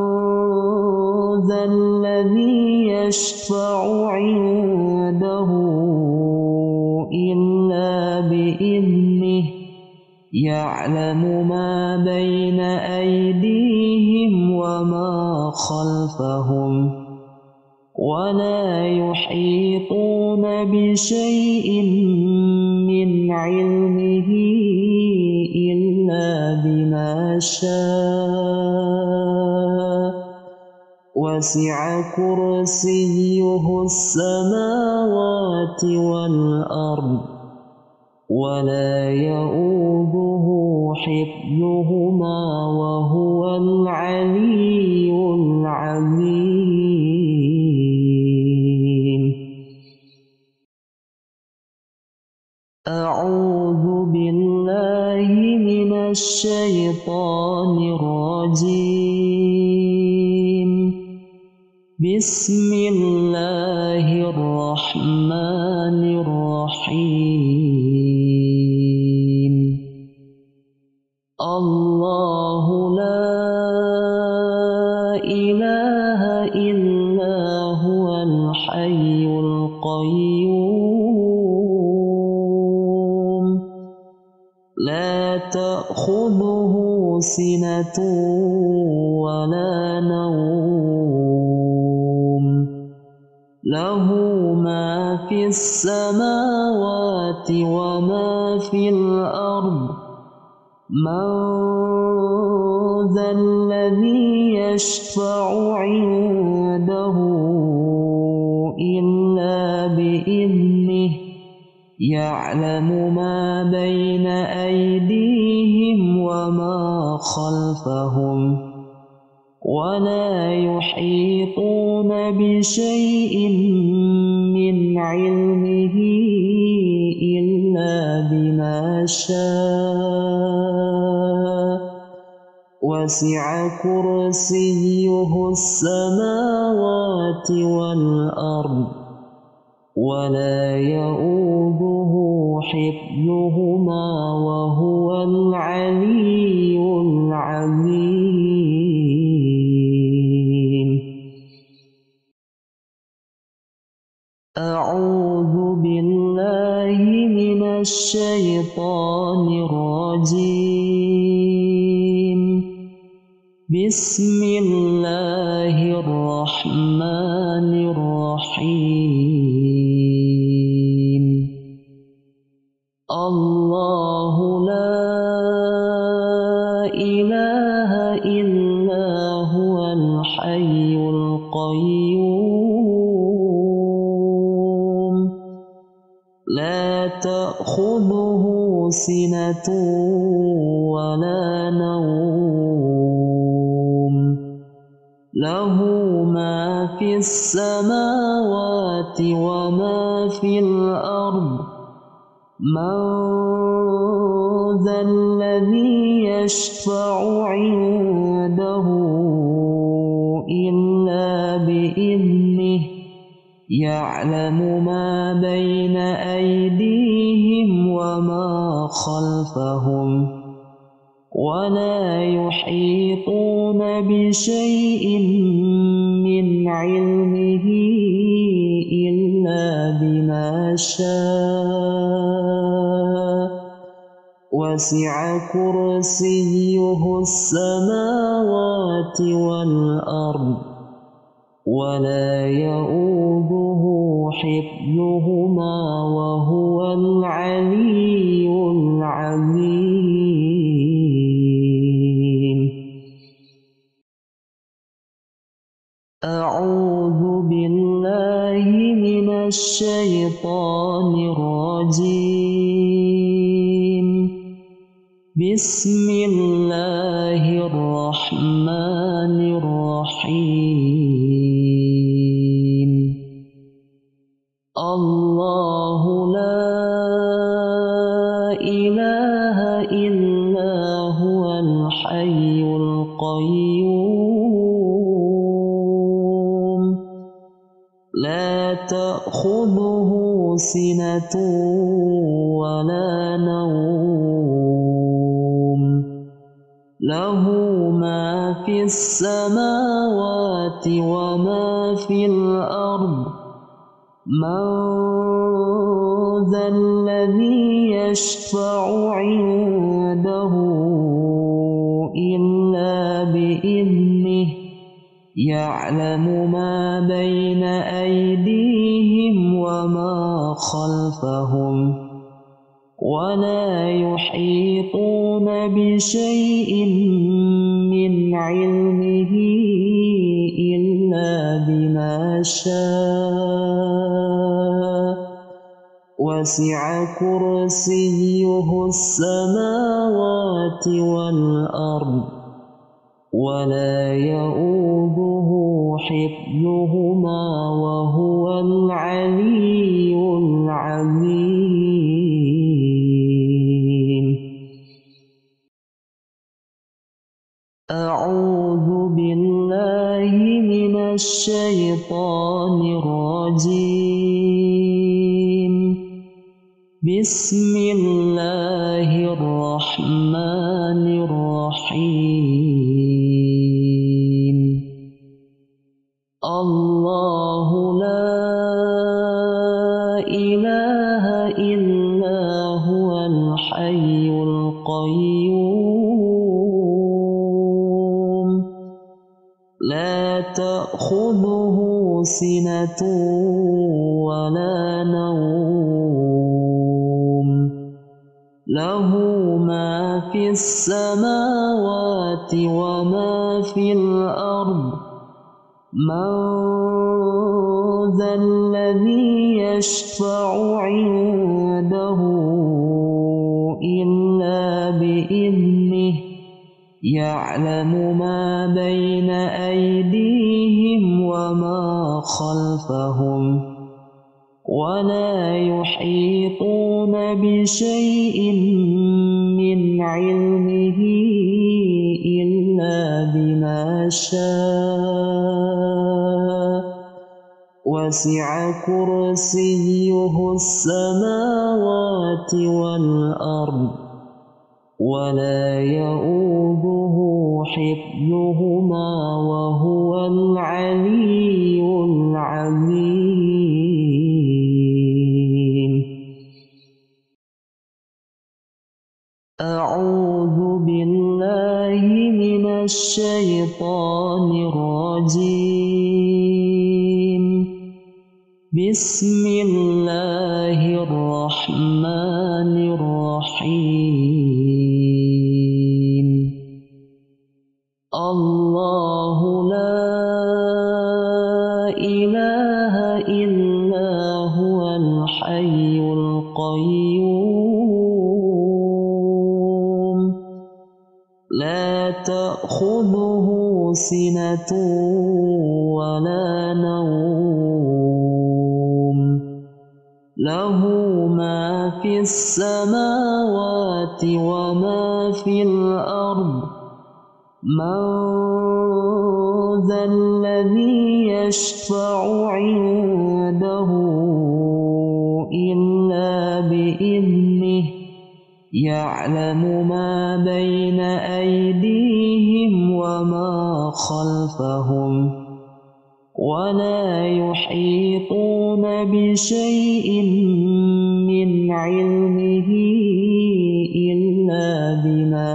ذا الذي يشفع عنده إلا بإذنه يعلم ما بين أيديهم وما خلفهم ولا يحيطون بشيء من علمه إلا بما شاء وسع كرسيه السماوات والأرض ولا يؤوده حفظهما وهو العلي العظيم. أعوذ بالله من الشيطان الرجيم. بسم الله الرحمن الرحيم. الله لا إله إلا هو الحي القيوم لا تأخذه سنة ولا نوم له ما في السماوات وما في الأرض من ذا الذي يشفع عنده إلا بإذنه يعلم ما بين أيديهم وما خلفهم ولا يحيطون بشيء من علمه إلا بما شاء وسع كرسيه السماوات والأرض ولا يؤوده حفظهما وهو العلي العظيم. أعوذ بالله من الشيطان الرجيم. بسم الله الرحمن الرحيم. الله لا إله إلا هو الحي القيوم لا تأخذه سنة ولا نوم له ما في السماوات وما في الأرض من ذا الذي يشفع عنده إلا بإذنه يعلم ما بين أيديهم وما خلفهم ولا يحيطون بشيء من علمه إلا بما شاء وسع كرسيه السماوات والأرض ولا يؤوده حفظهما وهو العلي العظيم. أعوذ بالله من الشيطان الرجيم. بسم الله الرحمن الرحيم. الله لا إله إلا هو الحي القيوم لا تأخذه سنة ولا نوم له ما في السماوات وما في الأرض من ذا الذي يشفع عنده إلا بإذنه يعلم ما بين أيديهم وما خلفهم ولا يحيطون بشيء من علمه إلا بما شاء وسع كرسيه السماوات والأرض ولا يؤوده حفظهما وهو العلي العظيم. أعوذ بالله من الشيطان الرجيم. بسم الله الرحمن الرحيم. الله لا إله إلا هو الحي القيوم لا تأخذه سنة ولا نوم له ما في السماوات وما في الأرض من ذا الذي يشفع عنده إلا بإذنه يعلم ما بين أيديهم وما خلفهم ولا يحيطون بشيء من علمه إلا بما شاء وسع كرسيه السماوات والأرض ولا يؤوده حفظهما وهو العلي العظيم. الشيطان الرجيم. بسم الله الرحمن الرحيم. الله لا إله إلا هو الحي القيوم. لا تأخذه سنة ولا نوم. له ما في السماوات وما في الأرض. من ذا الذي يشفع عنده إلا بإذنه. يعلم ما بين أيديهم وما خلفهم. ولا يحيطون بشيء من علمه إلا بما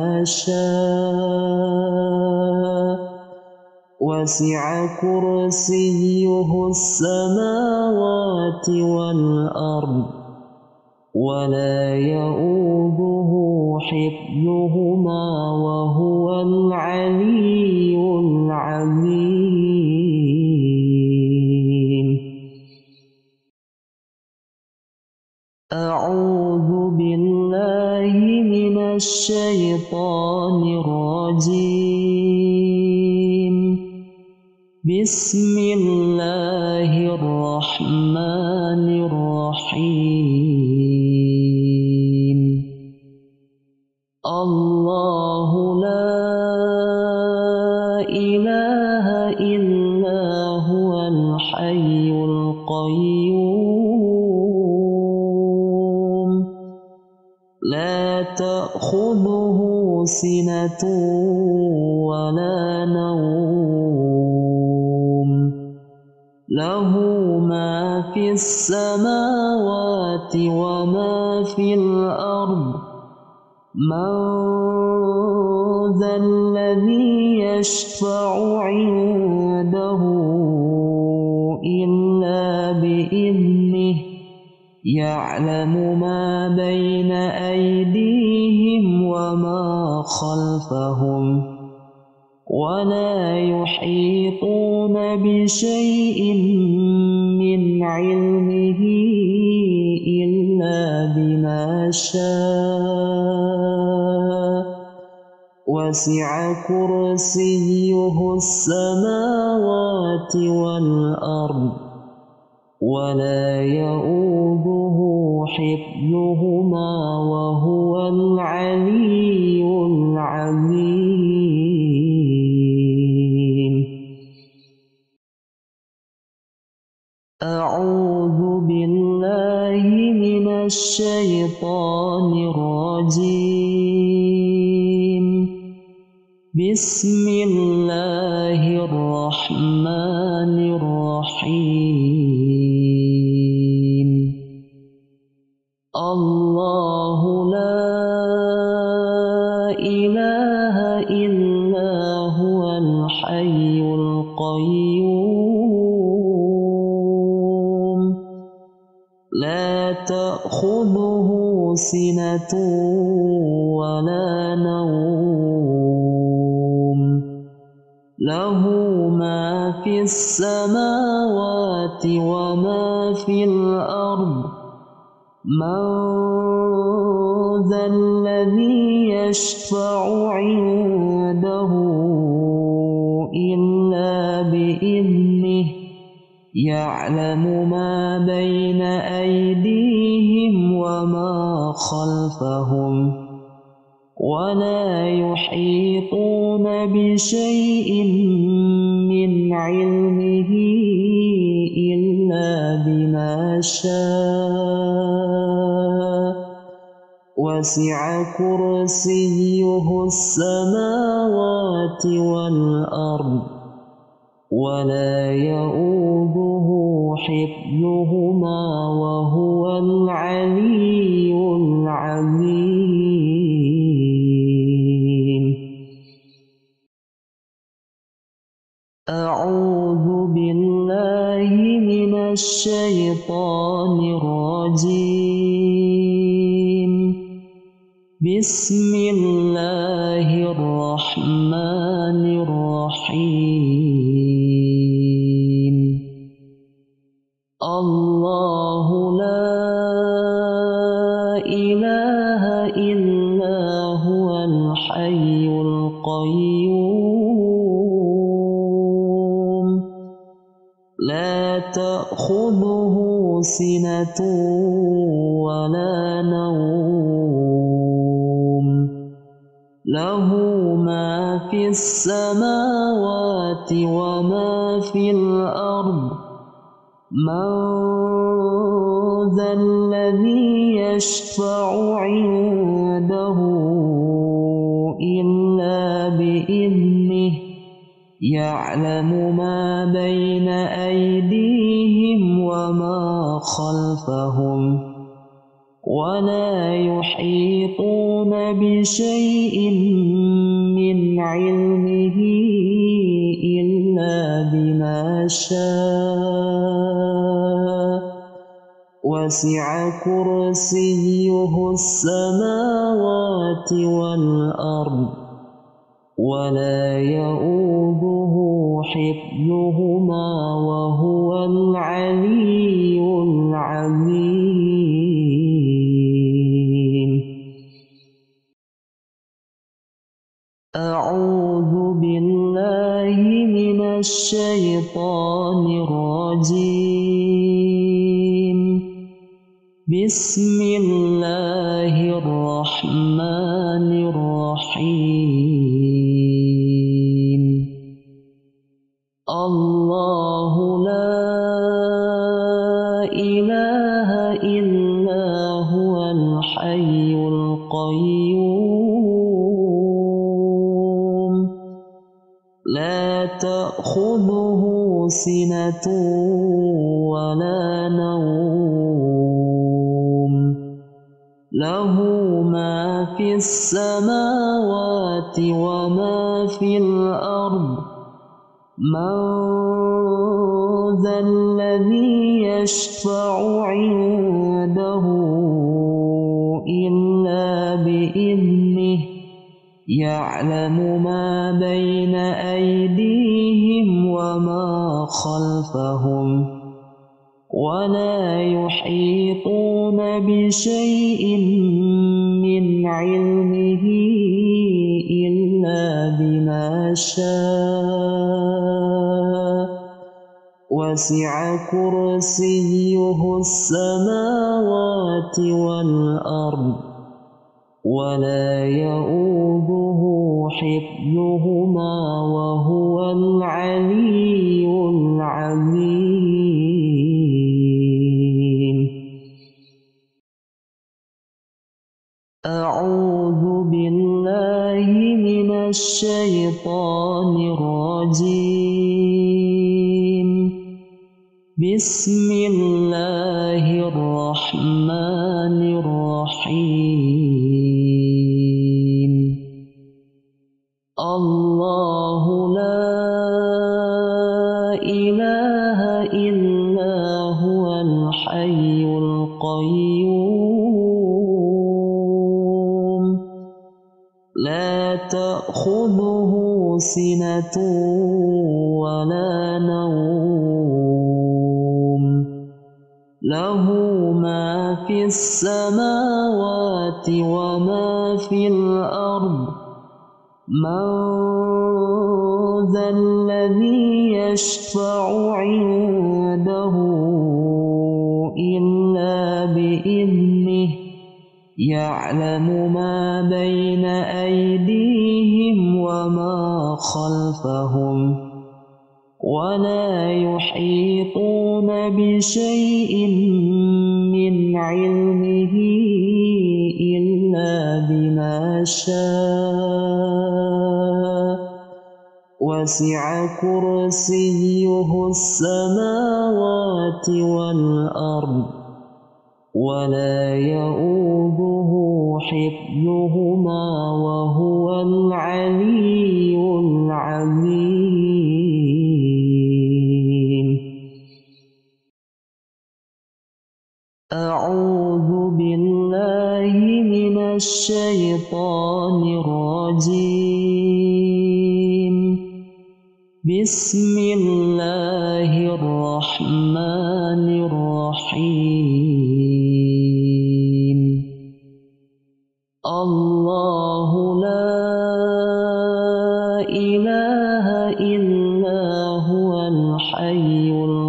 شاء. وسع كرسيه السماوات والأرض. ولا يؤوده حفظهما وهو العلي العظيم. أعوذ بالله من الشيطان الرجيم. بسم الله الرحمن الرحيم. الله لا إله إلا هو الحي القيوم. لا تأخذه سنة ولا نوم. له ما في السماوات وما في الأرض. من ذا الذي يشفع عنده إلا بإذنه. يعلم ما بين أيديهم وما خلفهم. ولا يحيطون بشيء من علمه إلا بما شاء. وسع كرسيه السماوات والأرض. ولا يؤوده حفظهما وهو العلي العظيم. أعوذ بالله من الشيطان الرجيم. بسم الله الرحمن الرحيم. الله لا إله إلا هو الحي القيوم. لا تأخذه سنة ولا نوم. له ما في السماوات وما في الأرض. من ذا الذي يشفع عنده إلا بإذنه. يعلم ما بين أيديهم وما خلفهم. ولا يحيطون بشيء من علمه إلا بما شاء. وسع كرسيه السماوات والأرض. ولا يؤوده حفظهما وهو العلي العظيم. أعوذ بالله من الشيطان الرجيم. بسم الله الرحمن الرحيم. الله لا إله إلا هو الحي القيوم لا تأخذه سنة ولا نوم له ما في السماوات وما في الأرض من ذا الذي يشفع عنده إلا بإذنه يعلم ما بين أيديهم وما خلفهم ولا يحيطون بشيء من علمه إلا بما شاء وسع كرسيه السماوات والأرض ولا يؤوده حفظهما وهو العلي العظيم. أعوذ بالله من الشيطان الرجيم. بسم الله الرحمن الرحيم. الله لا إله إلا هو الحي القيوم لا تأخذه سنة ولا نوم له ما في السماوات وما في الأرض من ذا الذي يشفع عنده إلا بإذنه يعلم ما بين أيديهم وما خلفهم ولا يحيطون بشيء من علمه إلا بما شاء وسع كرسيه السماوات والأرض ولا يؤوده حفظهما وهو العلي العظيم. أعوذ بالله من الشيطان الرجيم. بسم الله الرحمن الرحيم. الله لا إله إلا هو الحي القيوم لا تأخذه سنة ولا نوم له ما في السماوات وما في الأرض من ذا الذي يشفع عنده إلا بإذنه يعلم ما بين أيديهم وما خلفهم ولا يحيطون بشيء من علمه إلا بما شاء وسع كرسيه السماوات والأرض ولا يؤوده حفظهما وهو العلي العظيم. الشيطان الرجيم. بسم الله الرحمن الرحيم. الله لا إله إلا هو الحي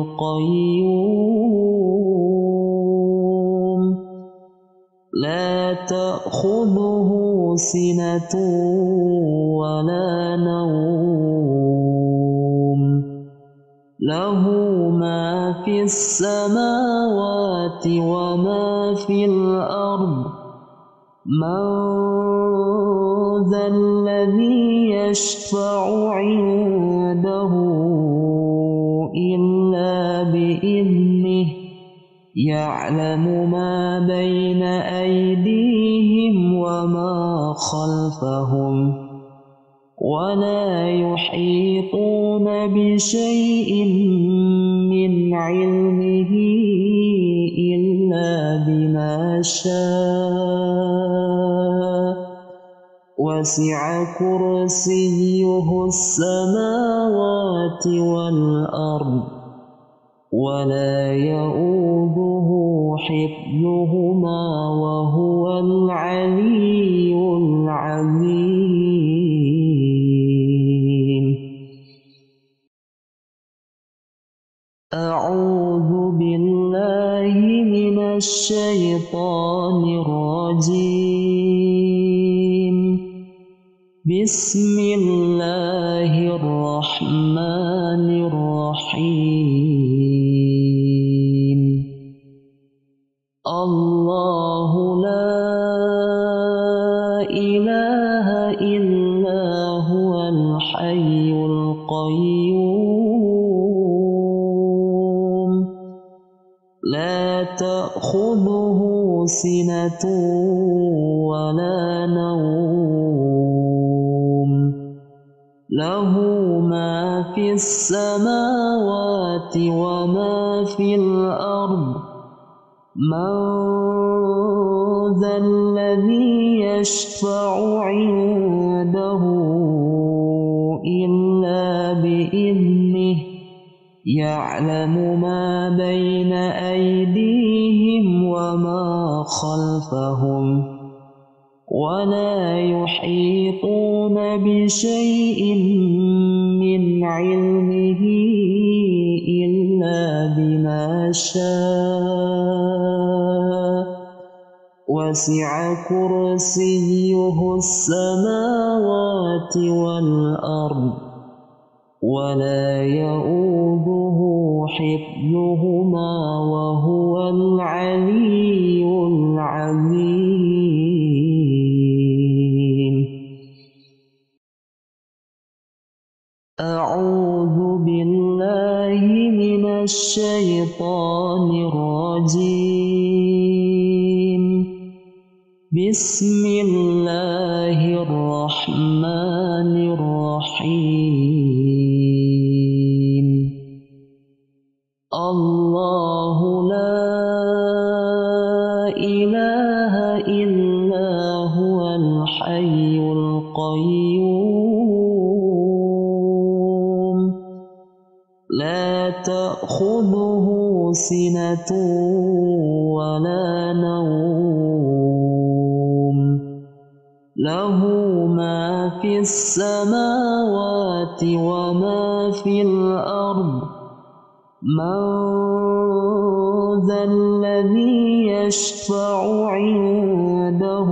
القيوم لا تأخذه سنة ولا نوم له ما في السماوات وما في الأرض. من ذا الذي يشفع عنده إلا بإذنه يعلم ما بين أيديهم وما خلفهم ولا يحيطون بشيء من علمه إلا بما شاء. وسع كرسيه السماوات والأرض ولا يؤوده حفظهما وهو العلي العظيم. أعوذ بالله من الشيطان الرجيم. بسم الله الرحمن الرحيم. الله لا إله إلا هو الحي القيوم لا تأخذه سنة ولا نوم له ما في السماوات وما في الأرض. من ذا الذي يشفع عنده إلا بإذنه يعلم ما بين أيديهم وما خلفهم ولا يحيطون بشيء من علمه إلا بما شاء. وسع كرسيه السماوات والأرض ولا يؤوده حفظهما وهو العلي العظيم. أعوذ بالله من الشيطان الرجيم. بسم الله الرحمن الرحيم. الله لا إله إلا هو الحي القيوم لا تأخذه سنة ولا نوم له ما في السماوات وما في الأرض. من ذا الذي يشفع عنده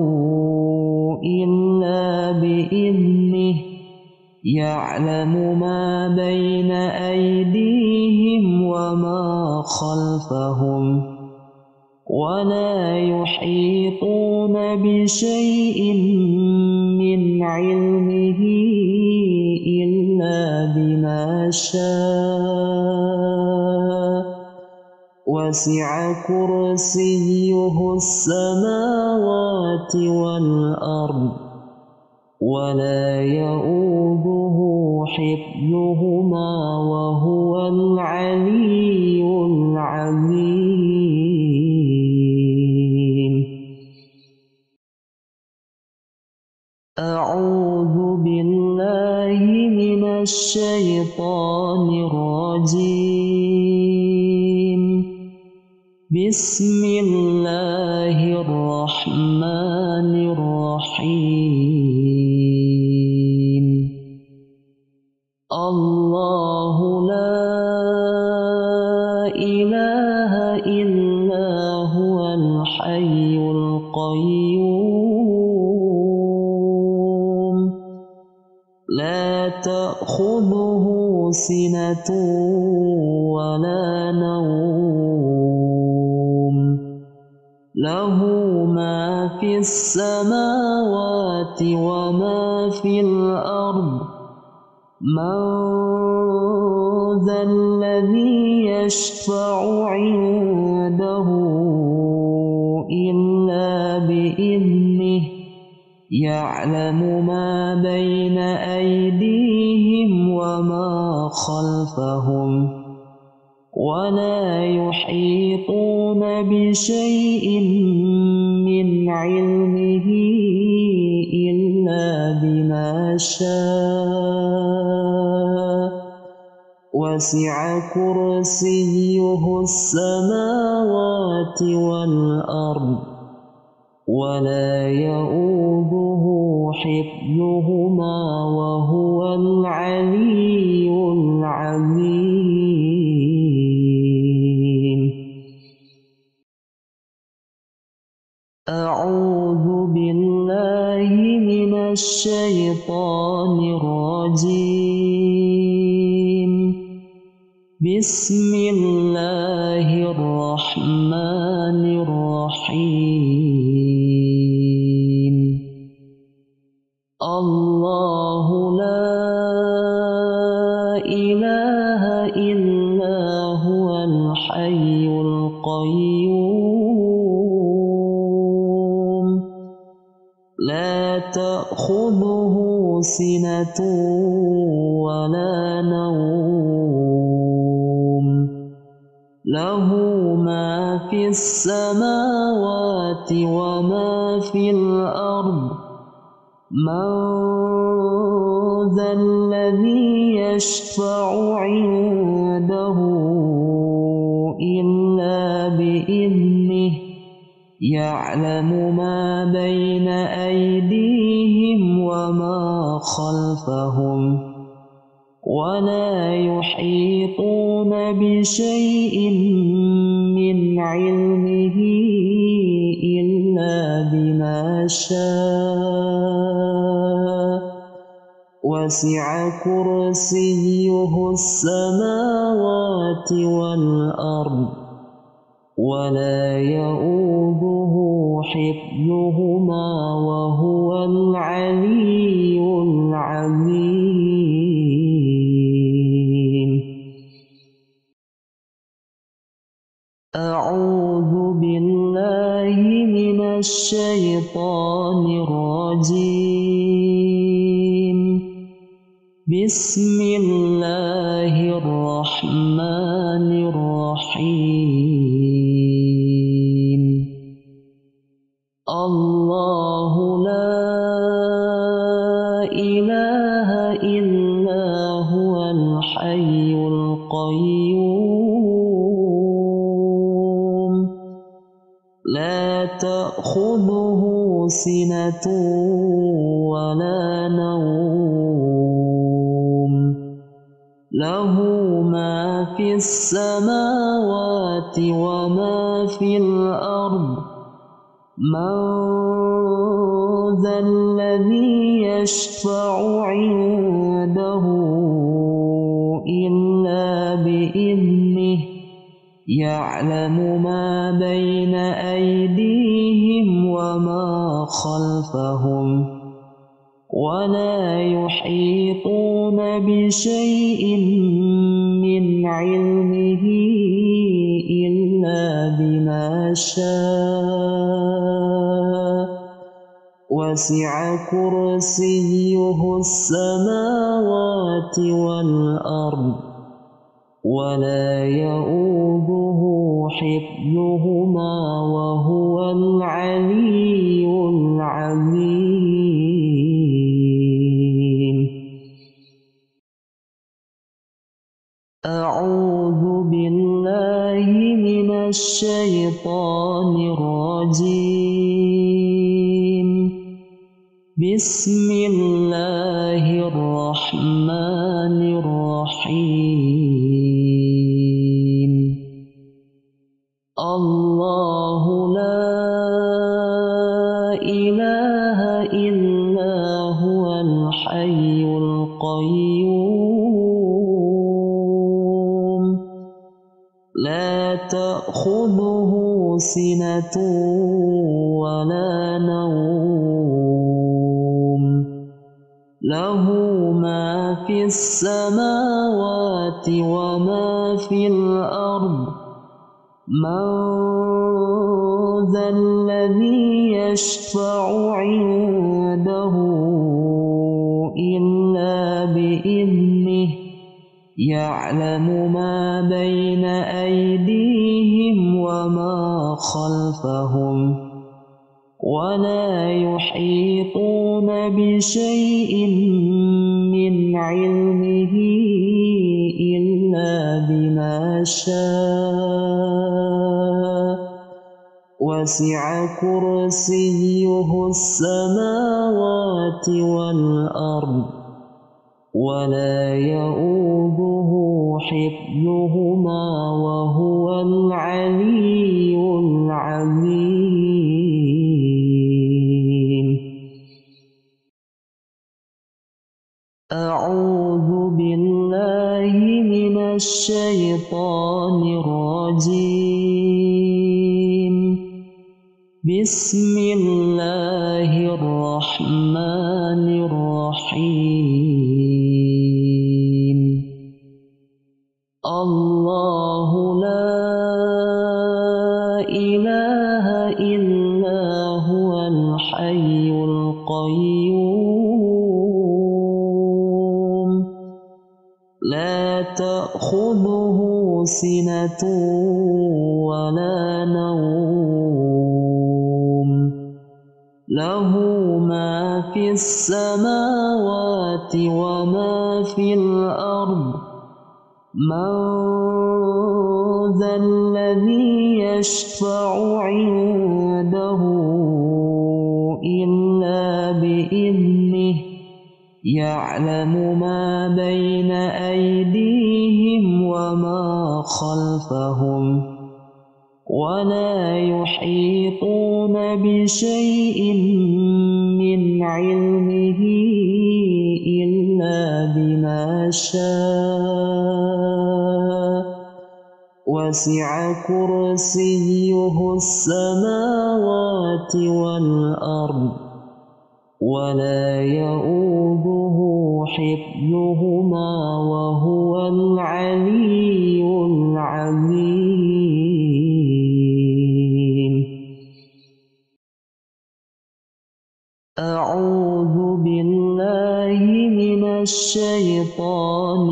إلا بإذنه يعلم ما بين أيديهم وما خلفهم ولا يحيطون بشيء من علمه إلا بما شاء. وسع كرسيه السماوات والأرض ولا يؤوده حفظهما وهو العلي العظيم. الشيطان الرجيم. بسم الله الرحمن الرحيم. الله لا إله إلا هو الحي القيوم لا تأخذه سنة ولا نوم له ما في السماوات وما في الأرض من ذا الذي يشفع عنده إلا بإذنه يعلم ما بين أيديهم وما خلفهم ولا يحيطون بشيء من علمه إلا بما شاء وسع كرسيه السماوات والأرض ولا يؤوده حفظهما وهو العلي العظيم. أعوذ بالله من الشيطان الرجيم. بسم الله الرحمن الرحيم. الله لا إله إلا هو الحي القيوم لا تأخذه سنة ولا نوم له ما في السماوات وما في الأرض من ذا الذي يشفع عنده إلا بإذنه يعلم ما بين أيديهم وما خلفهم ولا يحيطون بشيء من علمه إلا بما شاء وسع كرسيه السماوات والأرض ولا يؤوده حفظهما وهو العلي العظيم. أعوذ بالله من الشيطان الرجيم. بسم الله الرحمن الرحيم. الله لا إله إلا هو الحي القيوم لا تأخذه سنة ولا نوم له ما في السماوات وما في الأرض من ذا الذي يشفع عنده إلا بإذنه يعلم ما بين أيديهم وما خلفهم ولا يحيطون بشيء من علمه إلا بما شاء وسع كرسيه السماوات والأرض ولا يؤوده حفظهما وهو العلي العظيم. أعوذ بالله من الشيطان الرجيم. بسم الله الرحمن الرحيم. الله لا إله إلا هو الحي القيوم لا تأخذه سنة ولا نوم له ما في السماوات وما في الأرض من ذا الذي يشفع عنده إلا بإذنه يعلم ما بين أيديهم وما خلفهم ولا يحيطون بشيء من علمه إلا بما شاء وسع كرسيه السماوات والأرض ولا يؤوده حفظهما وهو العلي العظيم. أعوذ بالله من الشيطان الرجيم. بسم الله الرحمن الرحيم. الله لا إله إلا هو الحي القيوم لا تأخذه سنة ولا نوم له ما في السماوات وما في الأرض من ذا الذي يشفع عنده إلا بإذنه يعلم ما بين أيديهم وما خلفهم ولا يحيطون بشيء من علمه إلا بما شاء وسع كرسيه السماوات والأرض ولا يؤوده حفظهما وهو العلي العظيم. أعوذ بالله من الشيطان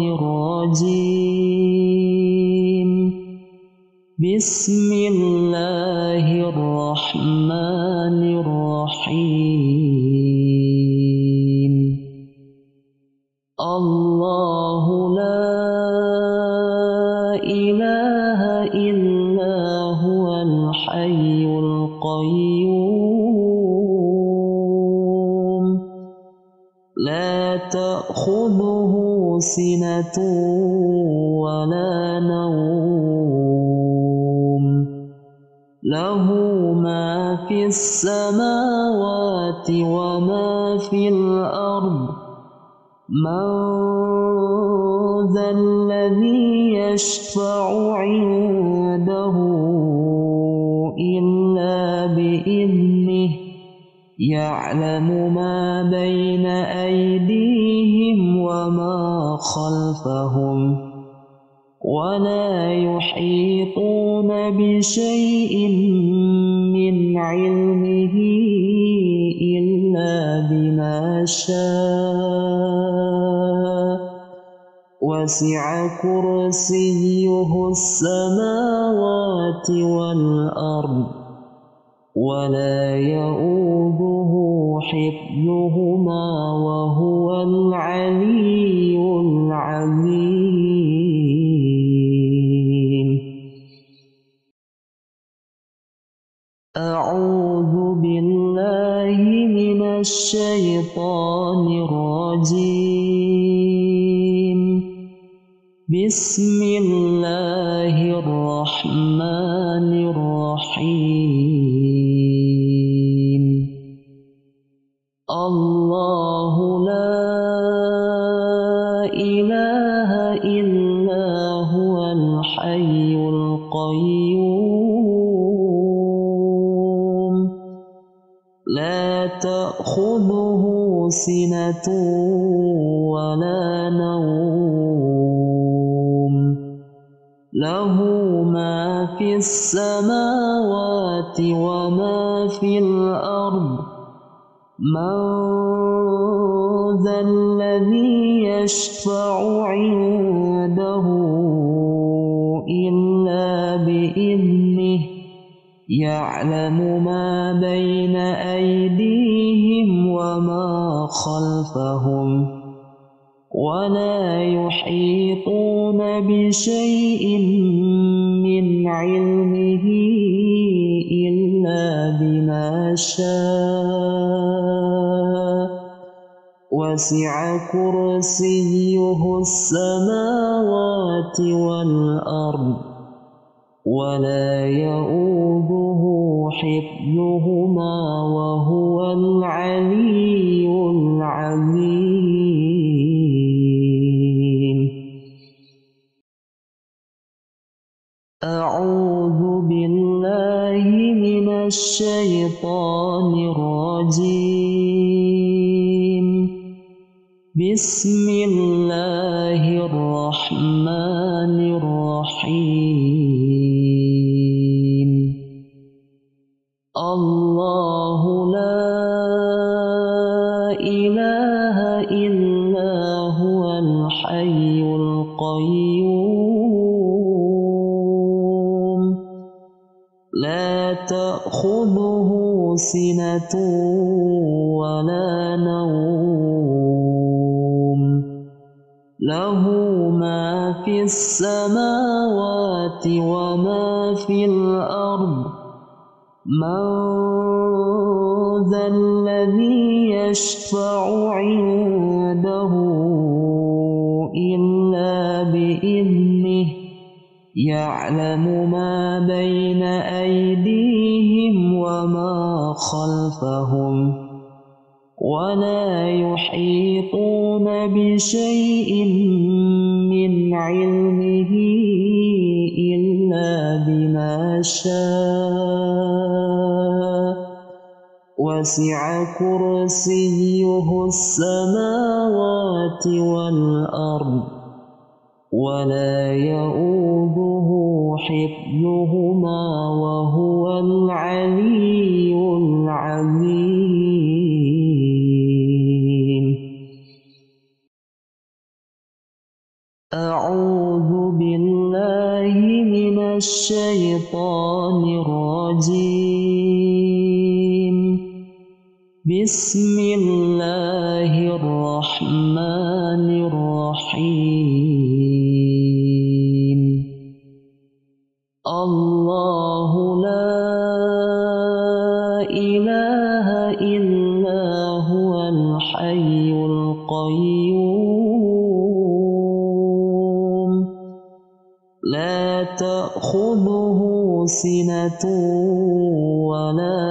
الرجيم. بسم الله الرحمن الرحيم. الله لا إله إلا هو الحي القيوم لا تأخذه سنة ولا نوم له ما في السماوات وما في الأرض من ذا الذي يشفع عنده إلا بإذنه يعلم ما بين أيديهم وما خلفهم ولا يحيطون بشيء من علمه إلا بما شاء وسع كرسيه السماوات والأرض ولا يؤوده حفظهما وهو العلي العظيم. الشيطان الرجيم. بسم الله الرحمن الرحيم. الله لا إله إلا هو الحي القيوم. لا تأخذه سنة ولا نوم. له ما في السماوات وما في الأرض. من ذا الذي يشفع عنده إلا بإذنه. يعلم ما بين أيديهم وما خلفهم ولا يحيطون بشيء من علمه إلا بما شاء. وسع كرسيه السماوات والأرض ولا يؤوده حفظهما وهو العلي العظيم. أعوذ بالله من الشيطان الرجيم. بسم الله الرحمن الرحيم. الله لا إله إلا هو الحي القيوم. لا تأخذه سنة ولا نوم. له ما في السماوات وما في الأرض. من ذا الذي يشفع عنده إلا بإذنه. يعلم ما بين أيديهم وما خلفهم ولا يحيطون بشيء من علمه إلا بما شاء. وسع كرسيه السماوات والأرض ولا يؤوده حفظهما وهو العلي العظيم. أعوذ بالله من الشيطان الرجيم. بسم الله الرحمن الرحيم. الله لا إله إلا هو الحي القيوم. لا تأخذه سنة ولا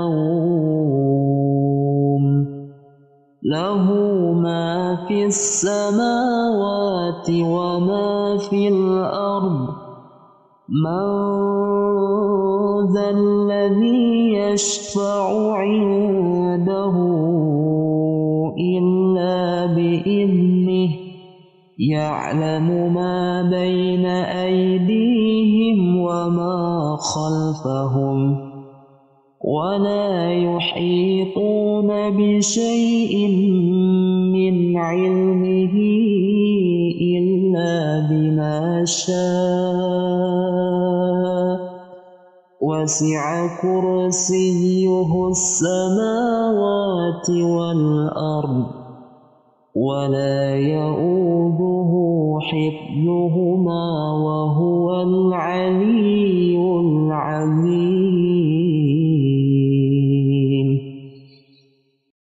نوم. له ما في السماوات وما في الأرض. من ذا الذي يشفع عنده إلا بإذنه. يعلم ما بين أيديهم وما خلفهم ولا يحيطون بشيء من علمه إلا بما شاء. وسع كرسيه السماوات والأرض ولا يؤوده حفظهما وهو